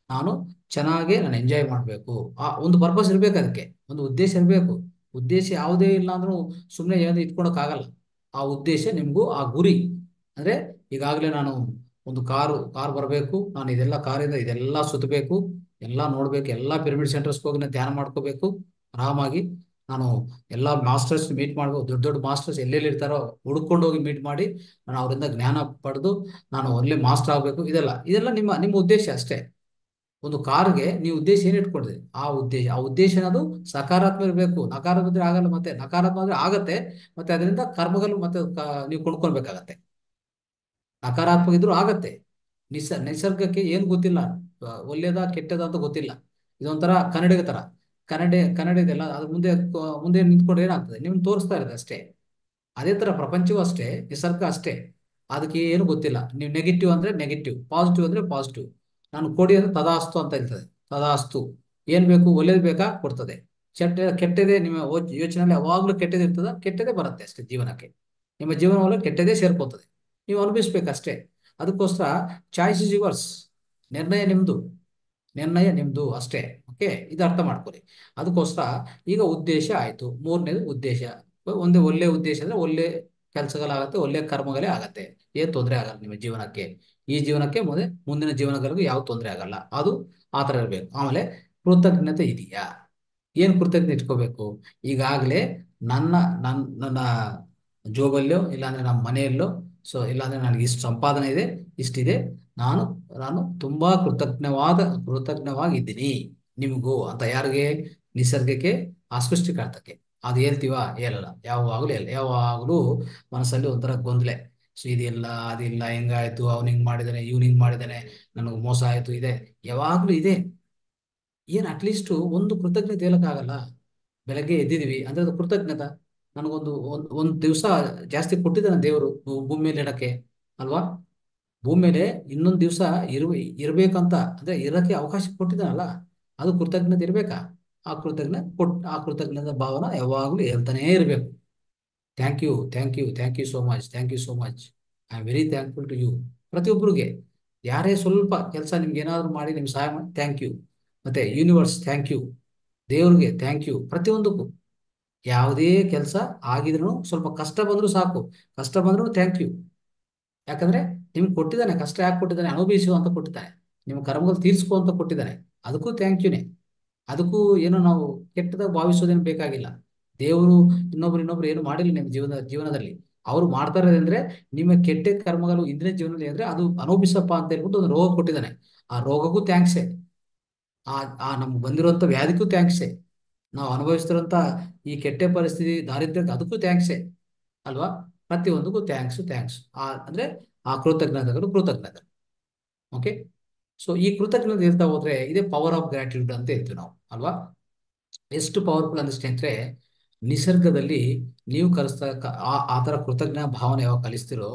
ನಾನು ಎಂಜಾಯ್ ಮಾಡಬೇಕು. ಒಂದು ಪರ್ಪಸ್ ಇರ್ಬೇಕು, ಅದಕ್ಕೆ ಒಂದು ಉದ್ದೇಶ ಇರಬೇಕು. ಉದ್ದೇಶ ಯಾವುದೇ ಇಲ್ಲ ಅಂದ್ರೂ ಸುಮ್ಮನೆ ಏನು ಇಟ್ಕೊಳಕ್ ಆಗಲ್ಲ. ಆ ಉದ್ದೇಶ ನಿಮ್ಗೂ, ಆ ಗುರಿ ಅಂದ್ರೆ ಈಗಾಗಲೇ ನಾನು ಒಂದು ಕಾರ್ ಬರಬೇಕು, ನಾನು ಇದೆಲ್ಲ ಕಾರಿಂದ ಇದೆಲ್ಲ ಸುತ್ತಬೇಕು, ಎಲ್ಲ ನೋಡ್ಬೇಕು, ಎಲ್ಲ ಪಿರಮಿಡ್ ಸೆಂಟರ್ಸ್ಗೆ ಹೋಗಿ ನಾನು ಧ್ಯಾನ ಮಾಡ್ಕೋಬೇಕು ಆರಾಮಾಗಿ. ನಾನು ಎಲ್ಲ ಮಾಸ್ಟರ್ಸ್ ಮೀಟ್ ಮಾಡ್ಬೇಕು, ದೊಡ್ಡ ದೊಡ್ಡ ಮಾಸ್ಟರ್ಸ್ ಎಲ್ಲೆಲ್ಲಿ ಇರ್ತಾರೋ ಹುಡ್ಕೊಂಡು ಹೋಗಿ ಮೀಟ್ ಮಾಡಿ ನಾನು ಅವರಿಂದ ಜ್ಞಾನ ಪಡೆದು ನಾನು ಒಳ್ಳೆ ಮಾಸ್ಟರ್ ಆಗಬೇಕು. ಇದೆಲ್ಲ ನಿಮ್ಮ ನಿಮ್ಮ ಉದ್ದೇಶ ಅಷ್ಟೇ. ಒಂದು ಕಾರ್ಗೆ ನೀವು ಉದ್ದೇಶ ಏನು ಇಟ್ಕೊಂಡಿದ್ರಿ, ಆ ಉದ್ದೇಶ ಅನ್ನೋದು ಸಕಾರಾತ್ಮಕ ಇರಬೇಕು. ನಕಾರಾತ್ಮಕ ಇದ್ರೆ ಆಗಲ್ಲ, ಮತ್ತೆ ನಕಾರಾತ್ಮಕ ಅಂದ್ರೆ ಆಗತ್ತೆ, ಮತ್ತೆ ಅದರಿಂದ ಕರ್ಮಗಳು ಮತ್ತೆ ನೀವು ಕೊಂಡ್ಕೊಳ್ಬೇಕಾಗತ್ತೆ. ನಕಾರಾತ್ಮಕ ಇದ್ರೂ ಆಗತ್ತೆ. ನಿಸರ್ಗಕ್ಕೆ ಏನು ಗೊತ್ತಿಲ್ಲ, ಒಳ್ಳೇದ ಕೆಟ್ಟದ ಅಂತ ಗೊತ್ತಿಲ್ಲ. ಇದೊಂಥರ ಕನ್ನಡಿಗ ತರ. ಕನ್ನಡ ಇದೆಲ್ಲ ಅದು ಮುಂದೆ ನಿಂತ್ಕೊಂಡ್ರೆ ಏನಾಗ್ತದೆ, ನಿಮ್ಗೆ ತೋರಿಸ್ತಾ ಇರೋದು ಅಷ್ಟೇ. ಅದೇ ತರ ಪ್ರಪಂಚವೂ ಅಷ್ಟೇ, ನಿಸರ್ಗ ಅಷ್ಟೇ. ಅದಕ್ಕೆ ಏನು ಗೊತ್ತಿಲ್ಲ. ನೀವು ನೆಗೆಟಿವ್ ಅಂದ್ರೆ ನೆಗೆಟಿವ್, ಪಾಸಿಟಿವ್ ಅಂದ್ರೆ ಪಾಸಿಟಿವ್. ನಾನು ಕೊಡಿ ಅಂದ್ರೆ ತದಾಸ್ತು ಅಂತ ಇರ್ತದೆ. ತದಾಸ್ತು. ಏನ್ ಬೇಕು, ಒಳ್ಳೇದು ಬೇಕಾ ಕೊಡ್ತದೆ. ಕೆಟ್ಟದೇ ನಿಮ್ಮ ಯೋಚನೆಯಲ್ಲಿ ಯಾವಾಗ್ಲೂ ಕೆಟ್ಟದೇ ಇರ್ತದ, ಕೆಟ್ಟದೇ ಬರುತ್ತೆ ಅಷ್ಟೇ ಜೀವನಕ್ಕೆ. ನಿಮ್ಮ ಜೀವನವಲ್ಲ ಕೆಟ್ಟದೇ ಸೇರ್ಕೋತದೆ. ನೀವು ಅನುಭವಿಸ್ಬೇಕಷ್ಟೇ. ಅದಕ್ಕೋಸ್ಕರ ಚಾಯ್ಸ್ ಇಸ್ ಯುವರ್ಸ್. ನಿರ್ಣಯ ನಿಮ್ದು. ನಿರ್ಣಯ ನಿಮ್ದು ಅಷ್ಟೇ. ಓಕೆ, ಇದು ಅರ್ಥ ಮಾಡ್ಕೊಳ್ಳಿ. ಅದಕ್ಕೋಸ್ಕರ ಈಗ ಉದ್ದೇಶ ಆಯ್ತು. ಮೂರನೇದು ಉದ್ದೇಶ. ಒಂದೇ ಒಳ್ಳೆ ಉದ್ದೇಶ ಅಂದ್ರೆ ಒಳ್ಳೆ ಕೆಲಸಗಳಾಗತ್ತೆ, ಒಳ್ಳೆ ಕರ್ಮಗಳೇ ಆಗತ್ತೆ. ಏನ್ ತೊಂದರೆ ಆಗಲ್ಲ ನಿಮ್ಮ ಜೀವನಕ್ಕೆ. ಈ ಜೀವನಕ್ಕೆ ಮುಂದಿನ ಜೀವನಗಳಿಗೂ ಯಾವ ತೊಂದರೆ ಆಗಲ್ಲ. ಅದು ಆ ಥರ ಇರಬೇಕು. ಆಮೇಲೆ ಕೃತಜ್ಞತೆ ಇದೆಯಾ? ಏನ್ ಕೃತಜ್ಞತೆ ಇಟ್ಕೋಬೇಕು? ಈಗಾಗಲೇ ನನ್ನ ನನ್ನ ಜೋಬಲ್ಲೋ ಇಲ್ಲಾಂದ್ರೆ ನಮ್ಮ ಮನೆಯಲ್ಲೋ, ಇಲ್ಲಾಂದ್ರೆ ನನಗೆ ಇಷ್ಟು ಸಂಪಾದನೆ ಇದೆ, ಇಷ್ಟಿದೆ, ನಾನು ನಾನು ತುಂಬಾ ಕೃತಜ್ಞವಾಗಿದ್ದೀನಿ ನಿಮಗೂ ಅಂತ. ಯಾರಿಗೆ? ನಿಸರ್ಗಕ್ಕೆ, ಆ ಸೃಷ್ಟಿಕರ್ತಕ್ಕೆ. ಅದು ಹೇಳ್ತೀವ? ಹೇಳಲ್ಲ. ಯಾವಾಗಲೂ ಮನಸ್ಸಲ್ಲಿ ಒಂಥರ ಗೊಂದಲೆ. ಸೊ ಇದಿಲ್ಲ ಅದಿಲ್ಲ, ಹೆಂಗಾಯ್ತು, ಅವ್ನು ಹಿಂಗ್ ಮಾಡಿದಾನೆ, ಇವ್ನು ಹಿಂಗ್ ಮಾಡಿದಾನೆ, ನನಗೆ ಮೋಸ ಆಯ್ತು, ಇದೆ. ಯಾವಾಗ್ಲೂ ಇದೆ. ಏನ್ ಅಟ್ಲೀಸ್ಟ್ ಒಂದು ಕೃತಜ್ಞತೆ ಹೇಳಕ್ಕಾಗಲ್ಲ? ಬೆಳಗ್ಗೆ ಎದ್ದಿದೀವಿ ಅಂದ್ರೆ ಅದು ಕೃತಜ್ಞತ. ನನಗೊಂದು ಒಂದ್ ದಿವಸ ಜಾಸ್ತಿ ಕೊಟ್ಟಿದ್ದಾನೆ ದೇವರು ಭೂಮಿ ಮೇಲೆ ಇಡಕ್ಕೆ, ಅಲ್ವಾ? ಭೂಮಿ ಮೇಲೆ ಇನ್ನೊಂದು ದಿವಸ ಇರ್ಬೇಕಂತ ಅಂದ್ರೆ ಇರಕ್ಕೆ ಅವಕಾಶ ಕೊಟ್ಟಿದ್ದಾನಲ್ಲ, ಅದು ಕೃತಜ್ಞತೆ ಇರ್ಬೇಕಾ? ಆ ಕೃತಜ್ಞತೆ ಭಾವನ ಯಾವಾಗ್ಲೂ ಹೇಳ್ತಾನೇ ಇರಬೇಕು. Thank you, thank you, thank you so much, thank you so much, I am very thankful to you. ಪ್ರತಿಯೊಬ್ಬರಿಗೆ ಯಾರೇ ಸ್ವಲ್ಪ ಕೆಲಸ ನಿಮ್ಗೆ ಏನಾದ್ರು ಮಾಡಿ ನಿಮ್ಗೆ ಸಹಾಯ ಮಾಡಿ ಥ್ಯಾಂಕ್ ಯು. ಮತ್ತೆ ಯೂನಿವರ್ಸ್ ಥ್ಯಾಂಕ್ ಯು, ದೇವ್ರಿಗೆ ಥ್ಯಾಂಕ್ ಯು. ಪ್ರತಿಯೊಂದಕ್ಕೂ ಯಾವುದೇ ಕೆಲಸ ಆಗಿದ್ರು ಸ್ವಲ್ಪ ಕಷ್ಟ ಬಂದ್ರು ಸಾಕು, ಕಷ್ಟ ಬಂದ್ರು ಥ್ಯಾಂಕ್ ಯು. ಯಾಕಂದ್ರೆ ನಿಮ್ಗೆ ಕೊಟ್ಟಿದ್ದಾನೆ. ಕಷ್ಟ ಯಾಕೆ ಕೊಟ್ಟಿದ್ದಾನೆ? ಅನುಭವಿಸು ಅಂತ ಕೊಟ್ಟಿದ್ದಾನೆ. ನಿಮ್ಮ ಕರ್ಮಗಳು ತೀರ್ಸ್ಕೊ ಅಂತ ಕೊಟ್ಟಿದ್ದಾನೆ. ಅದಕ್ಕೂ ಥ್ಯಾಂಕ್ ಯುನೇ. ಅದಕ್ಕೂ ಏನೋ ನಾವು ಕೆಟ್ಟದಾಗ ಭಾವಿಸೋದೇನು ಬೇಕಾಗಿಲ್ಲ. ದೇವರು ಇನ್ನೊಬ್ರು ಏನು ಮಾಡಿಲ್ಲ ನಿಮ್ಮ ಜೀವನದಲ್ಲಿ. ಅವ್ರು ಮಾಡ್ತಾ ಇರೋದಂದ್ರೆ ನಿಮ್ಮ ಕೆಟ್ಟ ಕರ್ಮಗಳು ಇಂದಿನ ಜೀವನದಲ್ಲಿ ಅಂದ್ರೆ ಅದು ಅನುಭವಿಸಪ್ಪ ಅಂತ ಹೇಳ್ಬಿಟ್ಟು ಒಂದು ರೋಗ ಕೊಟ್ಟಿದ್ದಾನೆ. ಆ ರೋಗಕ್ಕೂ ಥ್ಯಾಂಕ್ಸೇ. ಆ ಆ ನಮ್ಗೆ ಬಂದಿರುವಂತ ವ್ಯಾಧಿಗೂ ಥ್ಯಾಂಕ್ಸೇ. ನಾವು ಅನುಭವಿಸ್ತಿರೋಂಥ ಈ ಕೆಟ್ಟ ಪರಿಸ್ಥಿತಿ, ದಾರಿದ್ರ್ಯಕ್ಕೆ, ಅದಕ್ಕೂ ಥ್ಯಾಂಕ್ಸೇ, ಅಲ್ವಾ? ಪ್ರತಿಯೊಂದಕ್ಕೂ ಥ್ಯಾಂಕ್ಸ್. ಅಂದ್ರೆ ಆ ಕೃತಜ್ಞತೆ. ಓಕೆ. ಸೊ ಈ ಕೃತಜ್ಞತೆ ಇರ್ತಾ ಹೋದ್ರೆ ಇದೇ ಪವರ್ ಆಫ್ ಗ್ರಾಟಿಟ್ಯೂಡ್ ಅಂತ ಹೇಳ್ತೀವಿ ನಾವು, ಅಲ್ವಾ? ಎಷ್ಟು ಪವರ್ಫುಲ್ ಅಂದ್ರೆ ಸ್ನೇಹಿತರೆ, ನಿಸರ್ಗದಲ್ಲಿ ನೀವು ಕಲಿಸ್ತಾ ಆ ಥರ ಕೃತಜ್ಞ ಭಾವನೆ ಯಾವಾಗ ಕಲಿಸ್ತಿರೋ,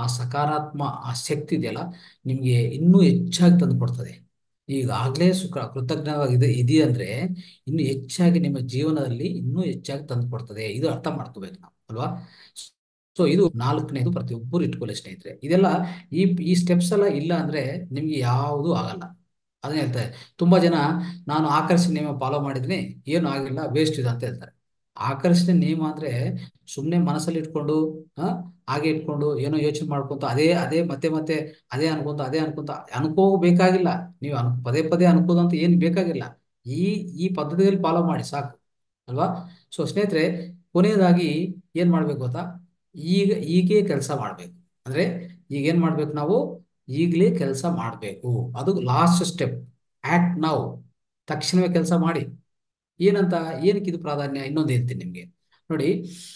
ಆ ಶಕ್ತಿ ಇದೆಯಲ್ಲ, ನಿಮ್ಗೆ ಇನ್ನೂ ಹೆಚ್ಚಾಗಿ ತಂದು ಕೊಡ್ತದೆ. ಈಗಾಗಲೇ ಇದೆಯಂದ್ರೆ ಇನ್ನು ಹೆಚ್ಚಾಗಿ ನಿಮ್ಮ ಜೀವನದಲ್ಲಿ ಇನ್ನೂ ಹೆಚ್ಚಾಗಿ ತಂದು ಕೊಡ್ತದೆ. ಇದು ಅರ್ಥ ಮಾಡ್ಕೋಬೇಕು ನಾವು, ಅಲ್ವಾ? ಸೊ ಇದು ನಾಲ್ಕನೇದು, ಪ್ರತಿಯೊಬ್ಬರು ಇಟ್ಕೊಳ್ಳಿ ಸ್ನೇಹಿತರೆ. ಇದೆಲ್ಲ ಈ ಸ್ಟೆಪ್ಸ್ ಎಲ್ಲ ಇಲ್ಲ ಅಂದ್ರೆ ನಿಮ್ಗೆ ಯಾವುದೂ ಆಗಲ್ಲ. ಅದನ್ನ ಹೇಳ್ತಾರೆ ತುಂಬಾ ಜನ. ನಾನು ಆಕರ್ಷಣೆ ನಿಯಮ ಫಾಲೋ ಮಾಡಿದ್ದೀನಿ, ಏನು ಆಗಿಲ್ಲ, ವೇಸ್ಟ್ ಇದೆ ಅಂತ ಹೇಳ್ತಾರೆ. ಆಕರ್ಷಣೆ ನಿಯಮ ಅಂದ್ರೆ ಸುಮ್ಮನೆ ಮನಸ್ಸಲ್ಲಿ ಇಟ್ಕೊಂಡು ಹಾಗೆ ಇಟ್ಕೊಂಡು ಏನೋ ಯೋಚನೆ ಮಾಡ್ಕೊಂತ ಅದೇ ಅದೇ ಮತ್ತೆ ಮತ್ತೆ ಅದೇ ಅನ್ಕೊಂತ ಅನ್ಕೋಬೇಕಾಗಿಲ್ಲ. ನೀವು ಪದೇ ಪದೇ ಅನ್ಕೋದಂತ ಏನು ಬೇಕಾಗಿಲ್ಲ. ಈ ಈ ಪದ್ಧತಿಯಲ್ಲಿ ಫಾಲೋ ಮಾಡಿ ಸಾಕು, ಅಲ್ವಾ? ಸೊ ಸ್ನೇಹಿತರೆ, ಕೊನೆಯದಾಗಿ ಏನ್ ಮಾಡ್ಬೇಕು ಗೊತ್ತಾ? ಈಗೇ ಕೆಲಸ ಮಾಡ್ಬೇಕು. ಅಂದ್ರೆ ಈಗ ಏನ್ ಮಾಡ್ಬೇಕು ನಾವು? ಈಗಲೇ ಕೆಲಸ ಮಾಡ್ಬೇಕು. ಅದು ಲಾಸ್ಟ್ ಸ್ಟೆಪ್. ಆಕ್ಟ್ ನಾವು. ತಕ್ಷಣವೇ ಕೆಲಸ ಮಾಡಿ. ಏನಂತ? ಏನಕ್ಕೆ ಇದು ಪ್ರಾಧಾನ್ಯ? ಇನ್ನೊಂದು ಹೇಳ್ತೀನಿ ನಿಮ್ಗೆ. ನೋಡಿ,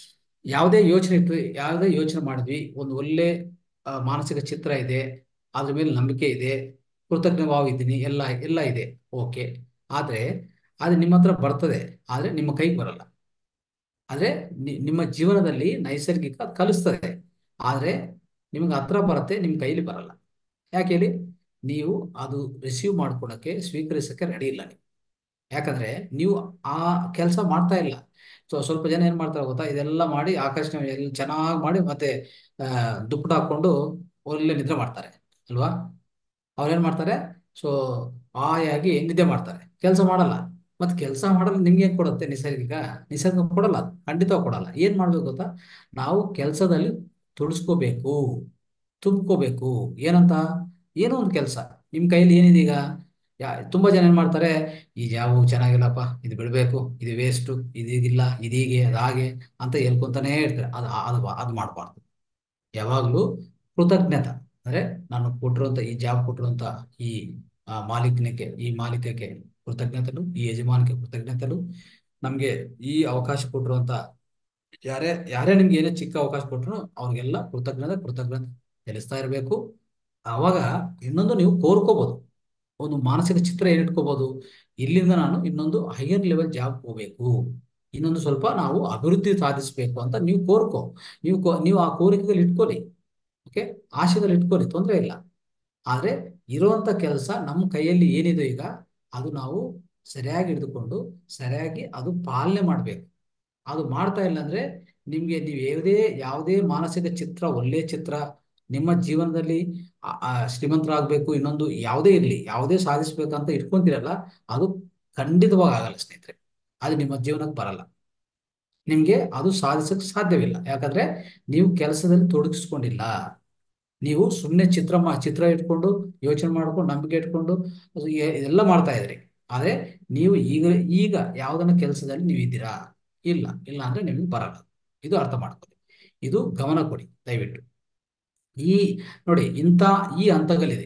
ಯಾವುದೇ ಯೋಚನೆ ಮಾಡಿದ್ವಿ, ಒಂದು ಒಳ್ಳೆ ಮಾನಸಿಕ ಚಿತ್ರ ಇದೆ, ಅದ್ರ ಮೇಲೆ ನಂಬಿಕೆ ಇದೆ, ಕೃತಜ್ಞವಾಗಿದ್ದೀನಿ, ಎಲ್ಲ ಇದೆ, ಓಕೆ. ಆದ್ರೆ ಅದು ನಿಮ್ಮ ಹತ್ರ ಬರ್ತದೆ, ಆದ್ರೆ ನಿಮ್ಮ ಕೈಗೆ ಬರಲ್ಲ. ಆದ್ರೆ ನಿಮ್ಮ ಜೀವನದಲ್ಲಿ ನೈಸರ್ಗಿಕ ಅದು ಕಲಿಸ್ತದೆ, ಆದ್ರೆ ನಿಮ್ಗೆ ಹತ್ರ ಬರುತ್ತೆ, ನಿಮ್ ಕೈಲಿ ಬರಲ್ಲ. ಯಾಕೆ ಹೇಳಿ? ನೀವು ಅದು ರಿಸೀವ್ ಮಾಡ್ಕೊಳಕ್ಕೆ, ಸ್ವೀಕರಿಸಕ್ಕೆ ರೆಡಿ ಇಲ್ಲ ನೀವು. ಯಾಕಂದ್ರೆ ನೀವು ಆ ಕೆಲಸ ಮಾಡ್ತಾ ಇಲ್ಲ. ಸೊ ಸ್ವಲ್ಪ ಜನ ಏನ್ ಮಾಡ್ತಾರೆ ಗೊತ್ತಾ? ಇದೆಲ್ಲ ಮಾಡಿ ಆಕರ್ಷಣೆ ಎಲ್ಲ ಚೆನ್ನಾಗಿ ಮಾಡಿ ಮತ್ತೆ ದುಪ್ಪಟ ಹಾಕೊಂಡು ಒಳ್ಳೆ ನಿದ್ರೆ ಮಾಡ್ತಾರೆ, ಅಲ್ವಾ? ಅವ್ರೇನ್ ಮಾಡ್ತಾರೆ? ಸೊ ಆಯಾಗಿ ನಿದ್ದೆ ಮಾಡ್ತಾರೆ, ಕೆಲಸ ಮಾಡಲ್ಲ. ಮತ್ತೆ ಕೆಲಸ ಮಾಡಲ್ಲ ನಿಮ್ಗೆ ಏನ್ ಕೊಡುತ್ತೆ? ನಿಸರ್ಗ ಕೊಡಲ್ಲ, ಖಂಡಿತ ಕೊಡಲ್ಲ. ಏನ್ ಮಾಡ್ಬೇಕು ಗೊತ್ತಾ? ನಾವು ಕೆಲಸದಲ್ಲಿ ತೊಡಸ್ಕೋಬೇಕು. ತುಂಬ್ಕೋಬೇಕು. ಏನಂತ? ಏನೋ ಒಂದು ಕೆಲಸ ನಿಮ್ಮ ಕೈಯಲ್ಲಿ ಏನಿದೆ ಈಗ. ತುಂಬಾ ಜನ ಏನ್ ಮಾಡ್ತಾರೆ, ಈ ಜಾಬು ಚೆನ್ನಾಗಿಲ್ಲಪ್ಪ, ಇದು ಬಿಡಬೇಕು, ಇದು ವೇಸ್ಟು, ಇದೀಗಿಲ್ಲ, ಇದೀಗೆ ಅದಾಗೆ ಅಂತ ಹೇಳ್ಕೊಂತಾನೇ ಇರ್ತಾರೆ. ಅದು ಮಾಡಬಾರ್ದು. ಯಾವಾಗಲೂ ಕೃತಜ್ಞತ, ಅಂದ್ರೆ ನಾನು ಕೊಟ್ಟಿರುವಂತ ಈ ಜಾಬ್ ಕೊಟ್ಟಿರುವಂತ ಈ ಮಾಲೀಕಕ್ಕೆ ಕೃತಜ್ಞತೆಗಳು, ಈ ಯಜಮಾನಿಗೆ ಕೃತಜ್ಞತೆಗಳು, ನಮ್ಗೆ ಈ ಅವಕಾಶ ಕೊಟ್ಟಿರುವಂತ ಯಾರೇ ಯಾರೇ ನಿಮ್ಗೆ ಏನೇ ಚಿಕ್ಕ ಅವಕಾಶ ಕೊಟ್ಟರು ಅವ್ರಿಗೆಲ್ಲ ಕೃತಜ್ಞತೆ ತಿಳಿಸ್ತಾ ಇರಬೇಕು. ಆವಾಗ ಇನ್ನೊಂದು ನೀವು ಕೋರ್ಕೋಬಹುದು, ಒಂದು ಮಾನಸಿಕ ಚಿತ್ರ ಏನ್ ಇಟ್ಕೋಬಹುದು, ಇಲ್ಲಿಂದ ನಾನು ಇನ್ನೊಂದು ಹೈಯರ್ ಲೆವೆಲ್ ಜಾಬ್ ಹೋಗ್ಬೇಕು, ಇನ್ನೊಂದು ಸ್ವಲ್ಪ ನಾವು ಅಭಿವೃದ್ಧಿ ಸಾಧಿಸಬೇಕು ಅಂತ ನೀವು ಕೋರ್ಕೋ. ನೀವು ಆ ಕೋರಿಕೆಗಳು ಇಟ್ಕೊಳ್ಳಿ. ಓಕೆ, ಆಶೆಗಳು ಇಟ್ಕೊಳ್ಳಿ, ತೊಂದರೆ ಇಲ್ಲ. ಆದ್ರೆ ಇರುವಂತ ಕೆಲಸ ನಮ್ಮ ಕೈಯಲ್ಲಿ ಏನಿದೆ ಈಗ, ಅದು ನಾವು ಸರಿಯಾಗಿ ಹಿಡಿದುಕೊಂಡು ಸರಿಯಾಗಿ ಅದು ಪಾಲನೆ ಮಾಡ್ಬೇಕು. ಅದು ಮಾಡ್ತಾ ಇಲ್ಲ ಅಂದ್ರೆ ನೀವು ಯಾವುದೇ ಮಾನಸಿಕ ಚಿತ್ರ, ಒಳ್ಳೆ ಚಿತ್ರ ನಿಮ್ಮ ಜೀವನದಲ್ಲಿ ಶ್ರೀಮಂತರಾಗಬೇಕು, ಇನ್ನೊಂದು ಯಾವುದೇ ಇರಲಿ, ಯಾವುದೇ ಸಾಧಿಸ್ಬೇಕಂತ ಇಟ್ಕೊಂತೀರಲ್ಲ, ಅದು ಖಂಡಿತವಾಗಿ ಆಗಲ್ಲ ಸ್ನೇಹಿತರೆ. ಅದು ನಿಮ್ಮ ಜೀವನಕ್ಕೆ ಬರಲ್ಲ. ನಿಮ್ಗೆ ಅದು ಸಾಧಿಸಕ್ಕೆ ಸಾಧ್ಯವಿಲ್ಲ. ಯಾಕಂದ್ರೆ ನೀವು ಕೆಲಸದಲ್ಲಿ ತೊಡಗಿಸ್ಕೊಂಡಿಲ್ಲ. ನೀವು ಸುಮ್ಮನೆ ಚಿತ್ರ ಇಟ್ಕೊಂಡು, ಯೋಚನೆ ಮಾಡ್ಕೊಂಡು, ನಂಬಿಕೆ ಇಟ್ಕೊಂಡು ಎಲ್ಲ ಮಾಡ್ತಾ ಇದ್ರಿ. ಆದ್ರೆ ನೀವು ಈಗ ಈಗ ಯಾವ್ದನ್ನ ಕೆಲಸದಲ್ಲಿ ನೀವು ಇದ್ದೀರಾ? ಇಲ್ಲ ಅಂದ್ರೆ ನಿಮ್ಗೆ ಬರಲ್ಲ. ಇದು ಅರ್ಥ ಮಾಡ್ಕೊಳ್ಳಿ, ಇದು ಗಮನ ಕೊಡಿ ದಯವಿಟ್ಟು. ಈ ನೋಡಿ, ಈ ಹಂತಗಳಿದೆ.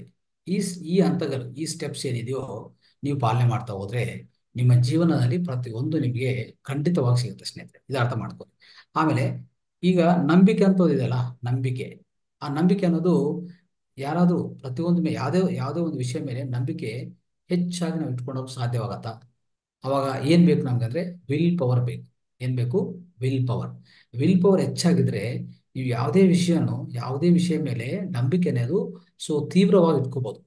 ಈ ಸ್ಟೆಪ್ಸ್ ಏನಿದೆಯೋ ನೀವು ಪಾಲನೆ ಮಾಡ್ತಾ ಹೋದ್ರೆ ನಿಮ್ಮ ಜೀವನದಲ್ಲಿ ಪ್ರತಿಯೊಂದು ನಿಮಗೆ ಖಂಡಿತವಾಗಿ ಸಿಗುತ್ತೆ ಸ್ನೇಹಿತರೆ. ಇದು ಅರ್ಥ ಮಾಡ್ಕೊಳ್ಳಿ. ಆಮೇಲೆ ಈಗ ನಂಬಿಕೆ ಅಂತ ಇದೆಯಲ್ಲ, ಆ ನಂಬಿಕೆ ಅನ್ನೋದು ಯಾರಾದ್ರೂ ಪ್ರತಿಯೊಂದು ಯಾವುದೇ ಒಂದು ವಿಷಯ ಮೇಲೆ ನಂಬಿಕೆ ಹೆಚ್ಚಾಗಿ ನಾವು ಇಟ್ಕೊಳ್ಳೋಕೆ ಸಾಧ್ಯವಾಗತ್ತಾ? ಅವಾಗ ಏನ್ ಬೇಕು ನಮ್ಗಂದ್ರೆ ವಿಲ್ ಪವರ್ ಬೇಕು. ಏನ್ ಬೇಕು? ವಿಲ್ ಪವರ್ ಹೆಚ್ಚಾಗಿದ್ರೆ ನೀವು ಯಾವುದೇ ವಿಷಯ ಮೇಲೆ ನಂಬಿಕೆ ಅನ್ನೋದು ತೀವ್ರವಾಗಿ ಇಟ್ಕೋಬಹುದು.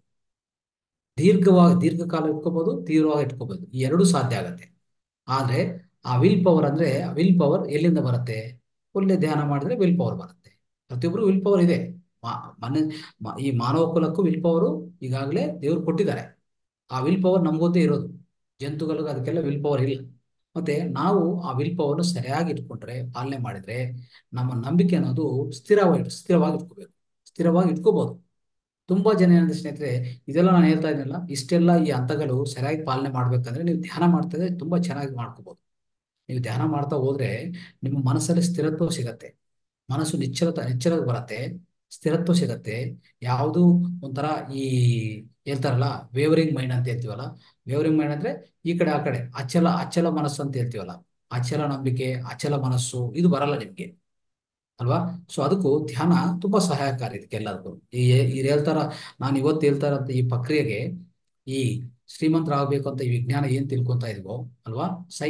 ದೀರ್ಘಕಾಲ ಇಟ್ಕೋಬಹುದು, ತೀವ್ರವಾಗಿ ಇಟ್ಕೋಬಹುದು, ಈ ಎರಡು ಸಾಧ್ಯ ಆಗತ್ತೆ. ಆದ್ರೆ ವಿಲ್ ಪವರ್ ಎಲ್ಲಿಂದ ಬರುತ್ತೆ? ಒಳ್ಳೆ ಧ್ಯಾನ ಮಾಡಿದ್ರೆ ವಿಲ್ ಪವರ್ ಬರುತ್ತೆ. ಪ್ರತಿಯೊಬ್ಬರು ವಿಲ್ ಪವರ್ ಇದೆ. ಈ ಮಾನವ ಕುಲಕ್ಕೂ ವಿಲ್ ಪವರು ಈಗಾಗಲೇ ದೇವರು ಕೊಟ್ಟಿದ್ದಾರೆ. ಆ ವಿಲ್ ಪವರ್ ನಮ್ಗೊಂದೇ ಇರೋದು. ಜಂತುಗಳಿಗೆ ಅದಕ್ಕೆಲ್ಲ ವಿಲ್ ಪವರ್ ಇಲ್ಲ. ಮತ್ತೆ ನಾವು ಆ ವಿಲ್ ಪವರ್ನ ಸರಿಯಾಗಿ ಇಟ್ಕೊಂಡ್ರೆ, ಪಾಲನೆ ಮಾಡಿದ್ರೆ, ನಮ್ಮ ನಂಬಿಕೆ ಅನ್ನೋದು ಸ್ಥಿರವಾಗಿ ಇಟ್ಕೋಬಹುದು. ತುಂಬಾ ಜನ ಏನಂದ್ರೆ ಸ್ನೇಹಿತರೆ, ಇದೆಲ್ಲ ನಾನು ಹೇಳ್ತಾ ಇದ್ದೀನಲ್ಲ, ಇಷ್ಟೆಲ್ಲ ಈ ಹಂತಗಳು ಸರಿಯಾಗಿ ಪಾಲನೆ ಮಾಡ್ಬೇಕಂದ್ರೆ ನೀವು ಧ್ಯಾನ ಮಾಡ್ತಾ ಇದ್ರೆ ತುಂಬಾ ಚೆನ್ನಾಗಿ ಮಾಡ್ಕೋಬಹುದು. ನೀವು ಧ್ಯಾನ ಮಾಡ್ತಾ ಹೋದ್ರೆ ನಿಮ್ಮ ಮನಸ್ಸಲ್ಲಿ ಸ್ಥಿರತ್ವ ಸಿಗತ್ತೆ. ಮನಸ್ಸು ನಿಚ್ಚಳ ಬರತ್ತೆ, ಸ್ಥಿರತ್ವ ಸಿಗತ್ತೆ. ಯಾವುದು ಒಂಥರ ಈ ಹೇಳ್ತಾರಲ್ಲ ವೇವರಿಂಗ್ ಮೈಂಡ್ ಅಂತ ಹೇಳ್ತೀವಲ್ಲ, ವೇವರಿಂಗ್ ಮೈಂಡ್ ಅಂದ್ರೆ ಈ ಕಡೆ ಆ ಕಡೆ ಅಚಲ ಮನಸ್ಸು ಅಂತ ಹೇಳ್ತೀವಲ್ಲ, ಅಚಲ ನಂಬಿಕೆ, ಅಚಲ ಮನಸ್ಸು ಇದು ಬರಲ್ಲ ನಿಮ್ಗೆ, ಅಲ್ವಾ? ಸೊ ಅದಕ್ಕೂ ಧ್ಯಾನ ತುಂಬಾ ಸಹಾಯಕಾರಿ ಇದಕ್ಕೆಲ್ಲದಕ್ಕೂ. ಈ ಹೇಳ್ತಾರ, ನಾನು ಇವತ್ತು ಹೇಳ್ತಾ ಇರೋಂಥ ಈ ಪ್ರಕ್ರಿಯೆಗೆ, ಈ ಶ್ರೀಮಂತರಾಗಬೇಕು ಅಂತ ಈ ವಿಜ್ಞಾನ ಏನ್ ತಿಳ್ಕೊಂತ ಇದೀವೋ ಅಲ್ವಾ,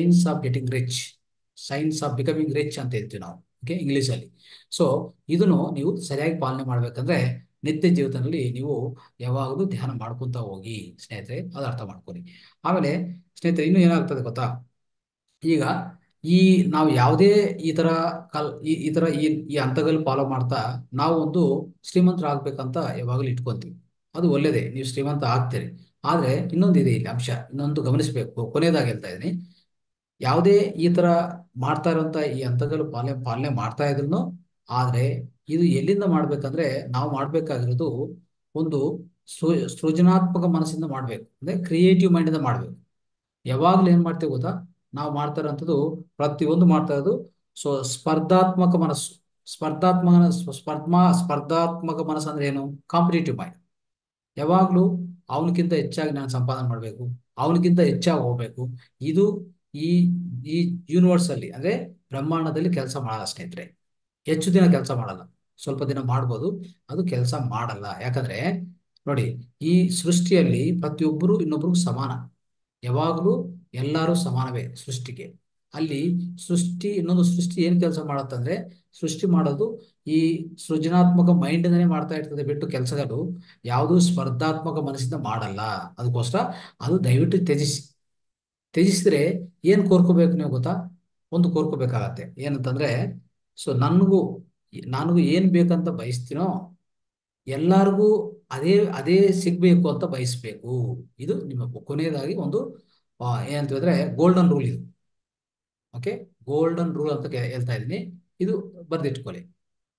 ಸೈನ್ಸ್ ಆಫ್ ಬಿಕಮಿಂಗ್ ರಿಚ್ ಅಂತ ಹೇಳ್ತೀವಿ ನಾವು, ಓಕೆ, ಇಂಗ್ಲಿಷ್ ಅಲ್ಲಿ. ಸೊ ಇದನ್ನು ನೀವು ಸರಿಯಾಗಿ ಪಾಲನೆ ಮಾಡ್ಬೇಕಂದ್ರೆ ನಿತ್ಯ ಜೀವಿತದಲ್ಲಿ ನೀವು ಯಾವಾಗಲೂ ಧ್ಯಾನ ಮಾಡ್ಕೊಂತ ಹೋಗಿ ಸ್ನೇಹಿತರೆ, ಅದು ಅರ್ಥ ಮಾಡ್ಕೊಳ್ಳಿ. ಆಮೇಲೆ ಸ್ನೇಹಿತರೆ, ಇನ್ನು ಏನಾಗ್ತದೆ ಗೊತ್ತಾ? ಈಗ ಈ ನಾವು ಯಾವುದೇ ಈ ತರ ಈ ತರ ಈ ಹಂತಗಳು ಫಾಲೋ ಮಾಡ್ತಾ ನಾವು ಒಂದು ಶ್ರೀಮಂತರಾಗ್ಬೇಕಂತ ಯಾವಾಗಲೂ ಇಟ್ಕೊಂತೀವಿ. ಅದು ಒಳ್ಳೇದೇ, ನೀವು ಶ್ರೀಮಂತ ಆಗ್ತೀರಿ. ಆದ್ರೆ ಇನ್ನೊಂದಿದೆ ಇಲ್ಲಿ ಅಂಶ, ಇನ್ನೊಂದು ಗಮನಿಸಬೇಕು. ಕೊನೆಯದಾಗಿ ಹೇಳ್ತಾ ಇದ್ದೀನಿ, ಯಾವುದೇ ಈ ತರ ಮಾಡ್ತಾ ಇರುವಂತ ಈ ಹಂತಗಳು ಪಾಲನೆ ಮಾಡ್ತಾ ಇದ್ರು, ಆದ್ರೆ ಇದು ಎಲ್ಲಿಂದ ಮಾಡ್ಬೇಕಂದ್ರೆ ನಾವು ಮಾಡ್ಬೇಕಾಗಿರೋದು ಒಂದು ಸೃಜನಾತ್ಮಕ ಮನಸ್ಸಿಂದ ಮಾಡ್ಬೇಕು, ಅಂದ್ರೆ ಕ್ರಿಯೇಟಿವ್ ಮೈಂಡ್ ಇಂದ ಮಾಡ್ಬೇಕು. ಯಾವಾಗ್ಲೂ ಏನ್ ಮಾಡ್ತೇವೆ ಗೊತ್ತಾ? ನಾವು ಮಾಡ್ತಾ ಇರೋಂಥದ್ದು ಪ್ರತಿಯೊಂದು ಮಾಡ್ತಾ ಇರೋದು ಸ್ಪರ್ಧಾತ್ಮಕ ಮನಸ್ಸು. ಸ್ಪರ್ಧಾತ್ಮಕ ಮನಸ್ಸು ಅಂದ್ರೆ ಏನು? Competitive mind. ಯಾವಾಗ್ಲೂ ಅವನಕ್ಕಿಂತ ಹೆಚ್ಚಾಗಿ ನಾನು ಸಂಪಾದನೆ ಮಾಡಬೇಕು, ಅವನಕ್ಕಿಂತ ಹೆಚ್ಚಾಗಿ ಹೋಗ್ಬೇಕು. ಇದು ಈ ಈ ಯೂನಿವರ್ಸ್ ಅಲ್ಲಿ ಅಂದ್ರೆ ಬ್ರಹ್ಮಾಂಡದಲ್ಲಿ ಕೆಲಸ ಮಾಡಲ್ಲ ಸ್ನೇಹಿತರೆ. ಹೆಚ್ಚು ದಿನ ಕೆಲಸ ಮಾಡಲ್ಲ, ಸ್ವಲ್ಪ ದಿನ ಮಾಡ್ಬೋದು, ಅದು ಕೆಲಸ ಮಾಡಲ್ಲ. ಯಾಕಂದ್ರೆ ನೋಡಿ, ಈ ಸೃಷ್ಟಿಯಲ್ಲಿ ಪ್ರತಿಯೊಬ್ಬರು ಇನ್ನೊಬ್ರು ಸಮಾನ. ಯಾವಾಗಲೂ ಎಲ್ಲರೂ ಸಮಾನವೇ ಸೃಷ್ಟಿಗೆ. ಅಲ್ಲಿ ಇನ್ನೊಂದು ಸೃಷ್ಟಿ ಏನ್ ಕೆಲಸ ಮಾಡತ್ತಂದ್ರೆ, ಸೃಷ್ಟಿ ಮಾಡೋದು ಈ ಸೃಜನಾತ್ಮಕ ಮೈಂಡ್ನೇ ಮಾಡ್ತಾ ಇರ್ತದೆ ಬಿಟ್ಟು ಕೆಲಸಗಳು ಯಾವುದು ಸ್ಪರ್ಧಾತ್ಮಕ ಮನಸ್ಸಿಂದ ಮಾಡಲ್ಲ. ಅದಕ್ಕೋಸ್ಕರ ಅದು ದಯವಿಟ್ಟು ತ್ಯಜಿಸಿದ್ರೆ ಏನ್ ಕೋರ್ಕೋಬೇಕು ನೀವು ಗೊತ್ತಾ? ಒಂದು ಕೋರ್ಕೋಬೇಕಾಗತ್ತೆ, ಏನಂತಂದ್ರೆ, ಸೊ ನನಗೂ ಏನ್ ಬೇಕಂತ ಬಯಸ್ತೀನೋ ಎಲ್ಲಾರ್ಗೂ ಅದೇ ಅದೇ ಸಿಗ್ಬೇಕು ಅಂತ ಬಯಸ್ಬೇಕು. ಇದು ನಿಮ್ಮ ಕೊನೆಯದಾಗಿ ಒಂದು ಏನಂತ ಹೇಳಿದ್ರೆ ಗೋಲ್ಡನ್ ರೂಲ್ ಇದು. ಓಕೆ, ಗೋಲ್ಡನ್ ರೂಲ್ ಅಂತ ಹೇಳ್ತಾ ಇದ್ದೀನಿ, ಇದು ಬರ್ದಿಟ್ಕೊಳ್ಳಿ.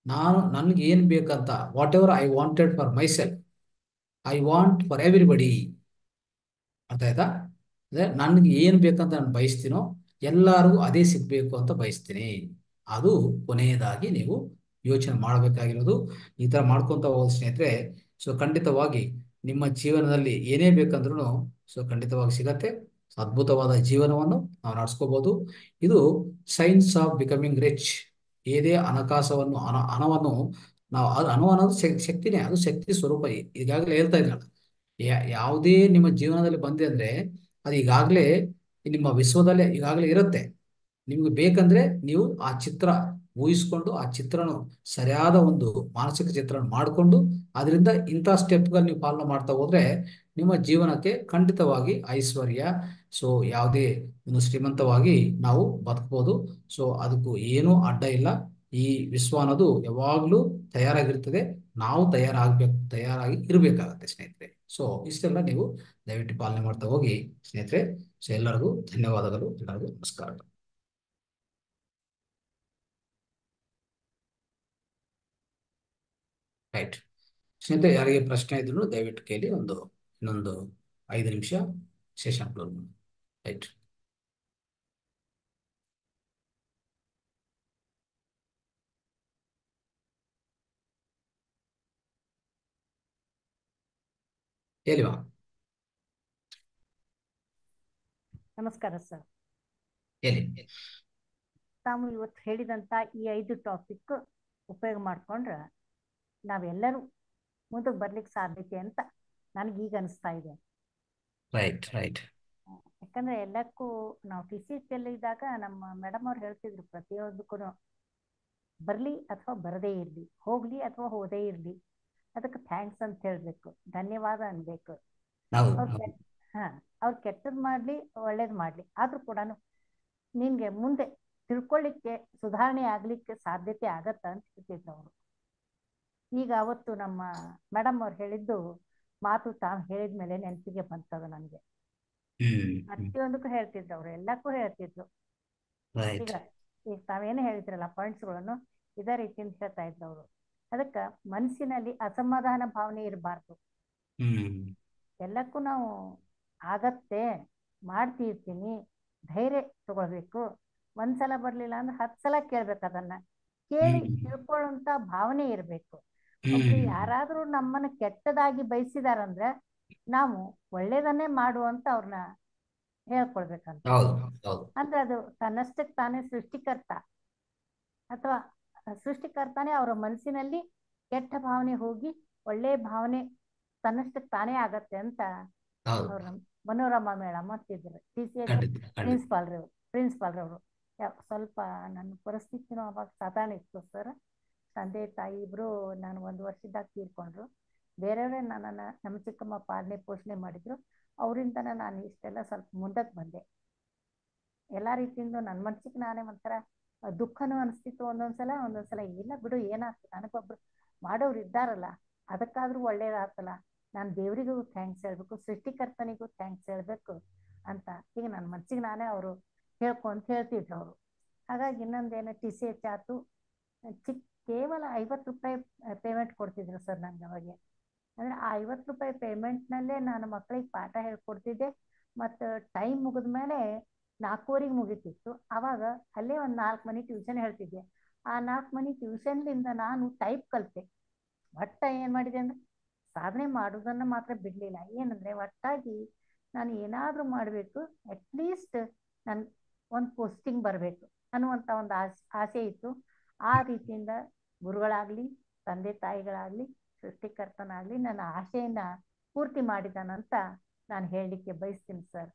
ನನಗೆ ಏನು ಬೇಕಂತ, whatever I wanted for myself, I want for everybody. ಅರ್ಥ ಆಯ್ತಾ? ಅಂದ್ರೆ ನನಗೆ ಏನು ಬೇಕಂತ ನಾನು ಬಯಸ್ತೀನೋ ಎಲ್ಲರಿಗೂ ಅದೇ ಸಿಗ್ಬೇಕು ಅಂತ ಬಯಸ್ತೀನಿ. ಅದು ಕೊನೆಯದಾಗಿ ನೀವು ಯೋಚನೆ ಮಾಡಬೇಕಾಗಿರೋದು. ಈ ಥರ ಮಾಡ್ಕೊತ ಹೋದ ಸ್ನೇಹಿತರೆ, ಸೊ ಖಂಡಿತವಾಗಿ ನಿಮ್ಮ ಜೀವನದಲ್ಲಿ ಏನೇ ಬೇಕಂದ್ರೂ ಸೊ ಖಂಡಿತವಾಗಿ ಸಿಗತ್ತೆ. ಅದ್ಭುತವಾದ ಜೀವನವನ್ನು ನಾವು ನಡೆಸ್ಕೋಬಹುದು. ಇದು ಸೈನ್ಸ್ ಆಫ್ ಬಿಕಮಿಂಗ್ ರಿಚ್. ಏದೇ ಹಣಕಾಸವನ್ನು ಹಣವನ್ನು ನಾವು ಹಣ ಅನ್ನೋದು ಶಕ್ತಿನೇ, ಅದು ಶಕ್ತಿ ಸ್ವರೂಪ. ಈಗಾಗಲೇ ಹೇಳ್ತಾ ಇದ್ನಲ್ಲ, ಯಾವುದೇ ನಿಮ್ಮ ಜೀವನದಲ್ಲಿ ಬಂದೆ ಅಂದ್ರೆ ಅದು ಈಗಾಗಲೇ ನಿಮ್ಮ ವಿಶ್ವದಲ್ಲೇ ಈಗಾಗಲೇ ಇರುತ್ತೆ. ನಿಮ್ಗೆ ಬೇಕಂದ್ರೆ ನೀವು ಆ ಚಿತ್ರ ಊಹಿಸ್ಕೊಂಡು ಆ ಚಿತ್ರನ ಸರಿಯಾದ ಒಂದು ಮಾನಸಿಕ ಚಿತ್ರಣ ಮಾಡಿಕೊಂಡು ಅದರಿಂದ ಇಂಥ ಸ್ಟೆಪ್ಗಳು ನೀವು ಪಾಲನೆ ಮಾಡ್ತಾ ಹೋದ್ರೆ ನಿಮ್ಮ ಜೀವನಕ್ಕೆ ಖಂಡಿತವಾಗಿ ಐಶ್ವರ್ಯ, ಸೊ ಯಾವುದೇ ಒಂದು ಶ್ರೀಮಂತವಾಗಿ ನಾವು ಬದುಕಬಹುದು. ಸೊ ಅದಕ್ಕೂ ಏನೂ ಅಡ್ಡ ಇಲ್ಲ. ಈ ವಿಶ್ವ ಅನ್ನೋದು ಯಾವಾಗಲೂ ತಯಾರಾಗಿರ್ತದೆ. ನಾವು ತಯಾರಾಗಿ ಇರಬೇಕಾಗತ್ತೆ ಸ್ನೇಹಿತರೆ. ಸೊ ಇಷ್ಟೆಲ್ಲ ನೀವು ದಯವಿಟ್ಟು ಪಾಲನೆ ಮಾಡ್ತಾ ಹೋಗಿ ಸ್ನೇಹಿತರೆ. ಸೊ ಎಲ್ಲರಿಗೂ ಧನ್ಯವಾದಗಳು, ಎಲ್ಲರಿಗೂ ನಮಸ್ಕಾರ. ರೈಟ್ ಸ್ನೇಹಿತರೆ, ಯಾರಿಗೆ ಪ್ರಶ್ನೆ ಇದ್ರು ದಯವಿಟ್ಟು ಕೇಳಿ. ಇನ್ನೊಂದು 5 ನಿಮಿಷ ಸೆಷನ್ ಕ್ಲೋಸ್ ಮಾಡಿ. ರೈಟ್. ಹೇಳಿವಾ? ನಮಸ್ಕಾರ ಸರ್. ಹೇಳಿ. ತಾವು ಇವತ್ತು ಹೇಳಿದಂತ ಈ 5 ಟಾಪಿಕ್ ಉಪಯೋಗ ಮಾಡ್ಕೊಂಡ್ರೆ ನಾವೆಲ್ಲರೂ ಮುಂದಕ್ಕೆ ಬರ್ಲಿಕ್ಕೆ ಸಾಧ್ಯತೆ ಅಂತ ನನಗೀಗ ಅನಿಸ್ತಾ ಇದೆ. Right right. ಯಾಕಂದ್ರೆ ಎಲ್ಲಕ್ಕೂ ನಾವು TCS ಇದ್ದಾಗ ನಮ್ಮ ಮೇಡಮ್ ಅವ್ರು ಹೇಳ್ತಿದ್ರು, ಪ್ರತಿಯೊಂದಕ್ಕೂ ಬರ್ಲಿ ಅಥವಾ ಬರದೇ ಇರ್ಲಿ, ಹೋಗ್ಲಿ ಅಥವಾ ಹೋದೇ ಇರ್ಲಿ, ಅದಕ್ಕೆ ಥ್ಯಾಂಕ್ಸ್ ಅಂತ ಹೇಳ್ಬೇಕು, ಧನ್ಯವಾದ ಅನ್ಬೇಕು. ಅವ್ರು ಕೆಟ್ಟದ್ ಮಾಡ್ಲಿ ಒಳ್ಳೇದ್ ಮಾಡ್ಲಿ ಆದ್ರೂ ಕೂಡ ನಿನ್ಗೆ ಮುಂದೆ ತಿಳ್ಕೊಳ್ಳಿಕ್ಕೆ ಸುಧಾರಣೆ ಆಗ್ಲಿಕ್ಕೆ ಸಾಧ್ಯತೆ ಆಗತ್ತ ಅಂತ ಹೇಳ್ತಿದ್ರು ಅವರು. ಈಗ ಅವತ್ತು ನಮ್ಮ ಮೇಡಮ್ ಅವ್ರು ಹೇಳಿದ್ದು ಮಾತು ತಾವು ಹೇಳಿದ್ಮೇಲೆ ನೆನಪಿಗೆ ಬಂತದ ನನಗೆ. ಪ್ರತಿಯೊಂದಕ್ಕೂ ಹೇಳ್ತಿದ್ರು ಅವ್ರು, ಎಲ್ಲಕ್ಕೂ ಹೇಳ್ತಿದ್ರು. ಈಗ ತಾವೇನು ಹೇಳಿದ್ರಲ್ಲ ಪಾಯಿಂಟ್ಸ್ಗಳನ್ನು ಇದೇ ರೀತಿಯಿಂದ ಹೇಳ್ತಾ ಇದ್ರು ಅವರು. ಅದಕ್ಕ ಮನಸ್ಸಿನಲ್ಲಿ ಅಸಮಾಧಾನ ಭಾವನೆ ಇರಬಾರ್ದು. ಎಲ್ಲಕ್ಕೂ ನಾವು ಆಗತ್ತೆ, ಮಾಡ್ತಿರ್ತೀನಿ, ಧೈರ್ಯ ತಗೊಳ್ಬೇಕು. ಒಂದ್ಸಲ ಬರ್ಲಿಲ್ಲ ಅಂದ್ರೆ 10 ಸಲ ಕೇಳ್ಬೇಕು. ಅದನ್ನ ಕೇಳಿ ತಿಳ್ಕೊಳ್ಳುವಂತ ಭಾವನೆ ಇರಬೇಕು. ಒಬ್ರು ಯಾರಾದ್ರೂ ನಮ್ಮನ್ನ ಕೆಟ್ಟದಾಗಿ ಬಯಸಿದಾರಂದ್ರೆ ನಾವು ಒಳ್ಳೇದನ್ನೇ ಮಾಡುವಂತ ಅವ್ರನ್ನ ಹೇಳ್ಕೊಳ್ಬೇಕಂತ. ಅಂದ್ರೆ ಅದು ತನ್ನಷ್ಟಕ್ಕೆ ತಾನೇ ಸೃಷ್ಟಿಕರ್ತ ಅಥವಾ ಸೃಷ್ಟಿಕರ್ತಾನೆ ಅವರ ಮನಸ್ಸಿನಲ್ಲಿ ಕೆಟ್ಟ ಭಾವನೆ ಹೋಗಿ ಒಳ್ಳೆ ಭಾವನೆ ತನ್ನಷ್ಟಕ್ಕೆ ತಾನೇ ಆಗತ್ತೆ ಅಂತ ಅವ್ರ ಮನೋರಮಾ ಮೇಡಮ್ ಅಂತಿದ್ರು, TCS ಪ್ರಿನ್ಸಿಪಾಲ್ರವರು. ಸ್ವಲ್ಪ ನನ್ನ ಪರಿಸ್ಥಿತಿನೂ ಅವಾಗ ಸಾಧಾರಣ ಇತ್ತು ಸರ್. ತಂದೆ ತಾಯಿ ಇಬ್ರು ನಾನು 1 ವರ್ಷದಾಗ ತೀರ್ಕೊಂಡ್ರು. ಬೇರೆಯವರೇ ನನ್ನನ್ನು ನಮ್ಮ ಚಿಕ್ಕಮ್ಮ ಪಾಲನೆ ಪೋಷಣೆ ಮಾಡಿದ್ರು. ಅವರಿಂದನೇ ನಾನು ಇಷ್ಟೆಲ್ಲ ಸ್ವಲ್ಪ ಮುಂದಕ್ಕೆ ಬಂದೆ. ಎಲ್ಲ ರೀತಿಯಿಂದ ನನ್ನ ಮನಸ್ಸಿಗೆ ನಾನೇ ಒಂಥರ ದುಃಖನೂ ಅನಿಸ್ತಿತ್ತು ಒಂದೊಂದ್ಸಲ ಇಲ್ಲ ಬಿಡು, ಏನಾಗ್ತದೆ, ನನಗೊಬ್ರು ಮಾಡೋರು ಇದ್ದಾರಲ್ಲ, ಅದಕ್ಕಾದ್ರೂ ಒಳ್ಳೇದಾಗ್ತಲ್ಲ, ನಾನು ದೇವರಿಗೂ ಥ್ಯಾಂಕ್ಸ್ ಹೇಳ್ಬೇಕು, ಸೃಷ್ಟಿಕರ್ತನಿಗೂ ಥ್ಯಾಂಕ್ಸ್ ಹೇಳ್ಬೇಕು ಅಂತ ಈಗ ನನ್ನ ಮನಸ್ಸಿಗೆ ನಾನೇ ಅವರು ಹೇಳ್ತಿದ್ರು ಅವರು. ಹಾಗಾಗಿ ಇನ್ನೊಂದೇನು TCS ಆಯ್ತು, ಕೇವಲ 50 ರೂಪಾಯಿ ಪೇಮೆಂಟ್ ಕೊಡ್ತಿದ್ರು ಸರ್ ನನಗೆ ಅವಾಗೆ. ಅಂದರೆ ಆ 50 ರೂಪಾಯಿ ಪೇಮೆಂಟ್ನಲ್ಲೇ ನಾನು ಮಕ್ಕಳಿಗೆ ಪಾಠ ಹೇಳ್ಕೊಡ್ತಿದ್ದೆ. ಮತ್ತು ಟೈಮ್ ಮುಗಿದ್ಮೇಲೆ 4:15 ಮುಗೀತಿತ್ತು. ಆವಾಗ ಅಲ್ಲೇ ಒಂದು 4 ಮನೆ ಟ್ಯೂಷನ್ ಹೇಳ್ತಿದ್ದೆ. ಆ 4 ಮನೆ ಟ್ಯೂಷನ್ಲಿಂದ ನಾನು ಟೈಪ್ ಕಲಿತೆ. ಏನು ಮಾಡಿದೆ ಅಂದರೆ ಸಾಧನೆ ಮಾಡೋದನ್ನು ಮಾತ್ರ ಬಿಡಲಿಲ್ಲ. ಏನಂದರೆ ಒಟ್ಟಾಗಿ ನಾನು ಏನಾದರೂ ಮಾಡಬೇಕು, ಅಟ್ಲೀಸ್ಟ್ ನನ್ನ ಒಂದು ಪೋಸ್ಟಿಂಗ್ ಬರಬೇಕು ಅನ್ನುವಂಥ ಒಂದು ಆಸೆ ಇತ್ತು. ಆ ರೀತಿಯಿಂದ ಗುರುಗಳಾಗಲಿ ತಂದೆ ತಾಯಿಗಳಾಗಲಿ ಸೃಷ್ಟಿಕರ್ತನಾಗಲಿ ನನ್ನ ಆಸೆಯನ್ನು ಪೂರ್ತಿ ಮಾಡಿದಾನಂತ ನಾನು ಹೇಳಲಿಕ್ಕೆ ಬಯಸ್ತೀನಿ ಸರ್.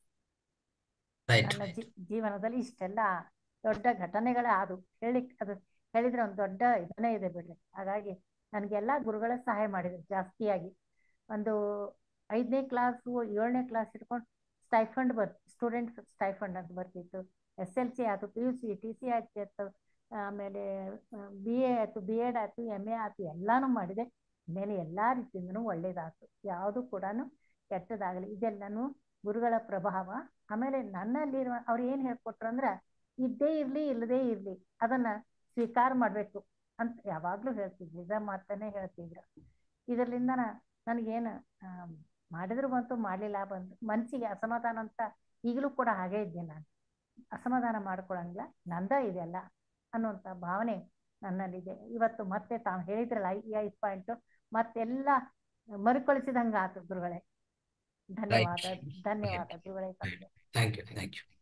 ನನ್ನ ಜೀವನದಲ್ಲಿ ಇಷ್ಟೆಲ್ಲ ದೊಡ್ಡ ಘಟನೆಗಳೇ ಅದು ಹೇಳಿದ್ರೆ ಒಂದು ದೊಡ್ಡ ಇದನ್ನೇ ಇದೆ ಬಿಡ್ರಿ. ಹಾಗಾಗಿ ನನಗೆಲ್ಲ ಗುರುಗಳ ಸಹಾಯ ಮಾಡಿದ್ರು ಜಾಸ್ತಿಯಾಗಿ. ಒಂದು 5ನೇ ಕ್ಲಾಸು 7ನೇ ಕ್ಲಾಸ್ ಇಟ್ಕೊಂಡು ಸ್ಟೈಫಂಡ್ ಸ್ಟೂಡೆಂಟ್ ಸ್ಟೈಫಂಡ್ ಅಂತ ಬರ್ತಿತ್ತು. SLC ಆಯ್ತು, PUC TC ಆಯ್ತು, ಆಮೇಲೆ BA ಆಯ್ತು, B.Ed ಆಯ್ತು, MA ಆಯ್ತು, ಎಲ್ಲಾನು ಮಾಡಿದೆ. ಮೇಲೆ ಎಲ್ಲ ರೀತಿಯಿಂದನೂ ಒಳ್ಳೇದಾಯ್ತು, ಯಾವುದು ಕೂಡ ಕೆಟ್ಟದಾಗಲಿ. ಇದೆಲ್ಲನೂ ಗುರುಗಳ ಪ್ರಭಾವ. ಆಮೇಲೆ ನನ್ನಲ್ಲಿರುವ ಅವ್ರು ಏನು ಹೇಳ್ಕೊಟ್ರು ಅಂದ್ರೆ ಇದ್ದೇ ಇರಲಿ ಇಲ್ಲದೇ ಇರಲಿ ಅದನ್ನ ಸ್ವೀಕಾರ ಮಾಡಬೇಕು ಅಂತ ಯಾವಾಗಲೂ ಹೇಳ್ತಿದ್ರು, ಇದ ಮಾತನ್ನೇ ಹೇಳ್ತಿದ್ರು. ಇದರಿಂದ ನನಗೇನು ಮಾಡಿದ್ರು ಬಂತು, ಮಾಡಲಿಲ್ಲ ಬಂತು, ಮನಸ್ಸಿಗೆ ಅಸಮಾಧಾನ ಅಂತ ಈಗಲೂ ಕೂಡ ಹಾಗೇ ಇದ್ದೆ ನಾನು. ಅಸಮಾಧಾನ ಮಾಡ್ಕೊಳಂಗಿಲ್ಲ, ನಂದ ಇದೆಲ್ಲ ಅನ್ನುವಂಥ ಭಾವನೆ ನನ್ನಲ್ಲಿದೆ. ಇವತ್ತು ಮತ್ತೆ ತಾವು ಹೇಳಿದ್ರಲ್ಲ ಈ 5 ಪಾಯಿಂಟು ಮತ್ತೆಲ್ಲ ಮರುಕಳಿಸಿದಂಗೆ ಆತು ಗುರುಗಳೇ. ಧನ್ಯವಾದ ಧನ್ಯವಾದ ಗುರುಗಳೇ ತಮಗೆ. Thank you thank you.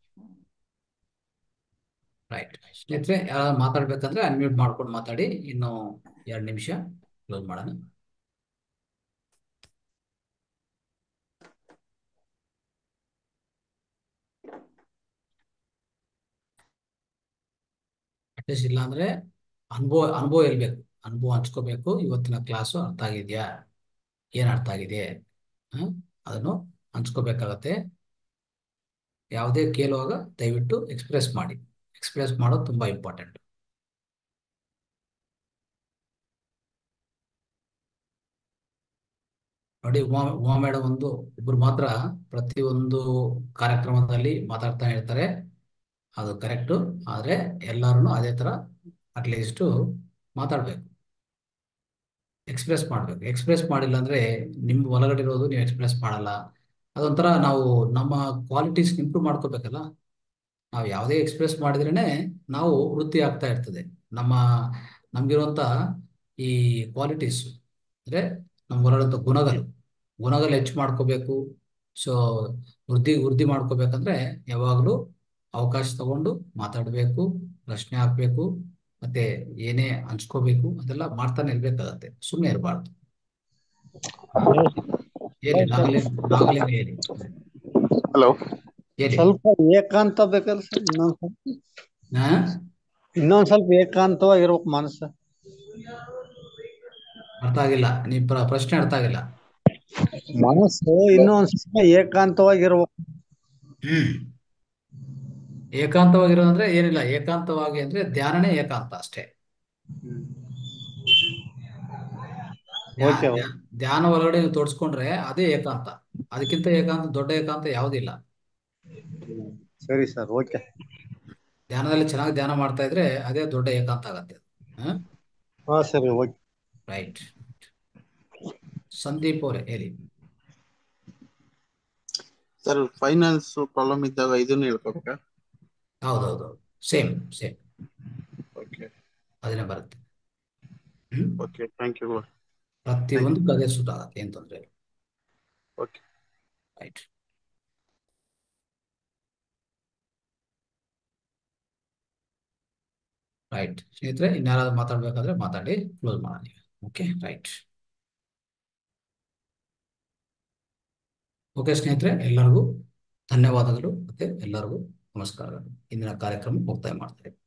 Right ಸ್ನೇಹಿತರೆ, ಯಾರು ಮಾತಾಡ್ಬೇಕಂದ್ರೆ ಅನ್ಮ್ಯೂಟ್ ಮಾಡ್ಕೊಂಡು ಮಾತಾಡಿ. ಇನ್ನು 2 ನಿಮಿಷ ಕ್ಲೋಸ್ ಮಾಡೋಣ. ಅಟ್ಲೀಸ್ಟ್ ಇಲ್ಲ ಅಂದ್ರೆ ಅನುಭವ ಇರ್ಬೇಕು, ಅನುಭವ ಹಂಚ್ಕೋಬೇಕು. ಇವತ್ತಿನ ಕ್ಲಾಸು ಅರ್ಥ ಆಗಿದ್ಯಾ, ಏನ್ ಅರ್ಥ ಆಗಿದೆ ಅದನ್ನು ಹಂಚ್ಕೋಬೇಕಾಗತ್ತೆ. ಯಾವುದೇ ಕೇಳುವಾಗ ದಯವಿಟ್ಟು ಎಕ್ಸ್ಪ್ರೆಸ್ ಮಾಡಿ. ಎಕ್ಸ್ಪ್ರೆಸ್ ಮಾಡೋದು ತುಂಬಾ ಇಂಪಾರ್ಟೆಂಟ್. ನೋಡಿ, ಉಮಾ ಮೇಡಮ್ ಒಬ್ರು ಮಾತ್ರ ಪ್ರತಿಯೊಂದು ಕಾರ್ಯಕ್ರಮದಲ್ಲಿ ಮಾತಾಡ್ತಾನೆ ಇರ್ತಾರೆ, ಅದು ಕರೆಕ್ಟು. ಆದ್ರೆ ಎಲ್ಲರೂ ಅದೇ ತರ ಅಟ್ಲೀಸ್ಟ್ ಮಾತಾಡ್ಬೇಕು, ಎಕ್ಸ್ಪ್ರೆಸ್ ಮಾಡ್ಬೇಕು. ಎಕ್ಸ್ಪ್ರೆಸ್ ಮಾಡಿಲ್ಲ ಅಂದ್ರೆ ನಿಮ್ ಒಳಗಡೆ ಇರೋದು ನೀವು ಎಕ್ಸ್ಪ್ರೆಸ್ ಮಾಡಲ್ಲ. ಅದೊಂಥರ ನಾವು ನಮ್ಮ ಕ್ವಾಲಿಟೀಸ್ ಇಂಪ್ರೂವ್ ಮಾಡ್ಕೋಬೇಕಲ್ಲ. ನಾವು ಯಾವುದೇ ಎಕ್ಸ್ಪ್ರೆಸ್ ಮಾಡಿದ್ರೇನೆ ನಾವು ವೃತ್ತಿ ಆಗ್ತಾ ಇರ್ತದೆ. ನಮ್ಗಿರುವಂತ ಈ ಕ್ವಾಲಿಟೀಸ್ ಅಂದ್ರೆ ನಮ್ಗೆ ಬರೋಂಥ ಗುಣಗಳು ಹೆಚ್ಚು ಮಾಡ್ಕೋಬೇಕು. ಸೊ ವೃದ್ಧಿ ಮಾಡ್ಕೋಬೇಕಂದ್ರೆ ಯಾವಾಗಲೂ ಅವಕಾಶ ತಗೊಂಡು ಮಾತಾಡಬೇಕು, ಪ್ರಶ್ನೆ ಹಾಕ್ಬೇಕು, ಮತ್ತೆ ಏನೇ ಹಂಚ್ಕೋಬೇಕು ಅದೆಲ್ಲ ಮಾಡ್ತಾನೆ ಇರ್ಬೇಕಾಗತ್ತೆ. ಸುಮ್ಮನೆ ಇರಬಾರ್ದು. ಹೇಳಿ ನಾಗಲೇನು ಹೇಳಿ. ಹಲೋ, ಹೇಳಿ. ಸ್ವಲ್ಪ ಏಕಾಂತ ಬೇಕಲ್ಲ ಸರ್? ಹಾ, ಇನ್ನೊಂದ್ ಸ್ವಲ್ಪ ಏಕಾಂತವಾಗಿರ್ಬೇಕು ಮನಸ್ಸು. ಅರ್ಥ ಆಗಿಲ್ಲ, ಪ್ರಶ್ನೆ ಅರ್ಥ ಆಗಿಲ್ಲ. ಮನಸ್ಸು ಇನ್ನೊಂದ್ ಸ್ವಲ್ಪ ಏಕಾಂತವಾಗಿರ್ಬೇಕು. ಏಕಾಂತವಾಗಿರೋದಂದ್ರೆ ಏನಿಲ್ಲ. ಏಕಾಂತವಾಗಿ ಅಂದ್ರೆ ಧ್ಯಾನನೇ ಏಕಾಂತ ಅಷ್ಟೇ. ಓಕೆ, ಧ್ಯಾನ ಒಳಗಡೆ ನೀವು ತೋಡ್ಸ್ಕೊಂಡ್ರೆ ಅದೇ ಏಕಾಂತ. ಅದಕ್ಕಿಂತ ದೊಡ್ಡ ಏಕಾಂತ ಯಾವುದಿಲ್ಲ. ಸರಿ ಸರ್, ಓಕೆ. ಧ್ಯಾನದಲ್ಲಿ ಚೆನ್ನಾಗಿ ಧ್ಯಾನ ಮಾಡ್ತಾ ಇದ್ರೆ ಅದೇ ದೊಡ್ಡ ಏಕಾಂತ ಆಗತ್ತೆ. ಹಾ ಸರಿ, ಓಕೆ. ರೈಟ್. ಸಂದೀಪ್ ಅವರೇ ಹೇಳಿ. ಸರ್, ಫೈನಾನ್ಸ್ ಪ್ರಾಬ್ಲಮ್ ಇದ್ದಾಗ ಇದನ್ನ ಹೇಳ್ಕೊಬೇಕಾ? ಹೌದೌದು, ಸೇಮ್ ಓಕೆ ಅದನ್ನೇ ಬರುತ್ತೆ. Okay, thank you. ಪ್ರತಿಯೊಂದು ಅದೇ ಸೂಟ್ ಆಗತ್ತೆ, ಏನ್ ತೊಂದ್ರೆ ಇಲ್ಲ. Okay, right. ರೈಟ್ ಸ್ನೇಹಿತರೆ, ಇನ್ಯಾರಾದ್ರೂ ಮಾತಾಡ್ಬೇಕಾದ್ರೆ ಮಾತಾಡಿ, ಕ್ಲೋಸ್ ಮಾಡೋಣ. Okay, right. ಓಕೆ ಸ್ನೇಹಿತರೆ, ಎಲ್ಲರಿಗೂ ಧನ್ಯವಾದಗಳು ಮತ್ತೆ ಎಲ್ಲರಿಗೂ ನಮಸ್ಕಾರಗಳು. ಇಂದಿನ ಕಾರ್ಯಕ್ರಮ ಮುಕ್ತಾಯ ಮಾಡ್ತಾರೆ.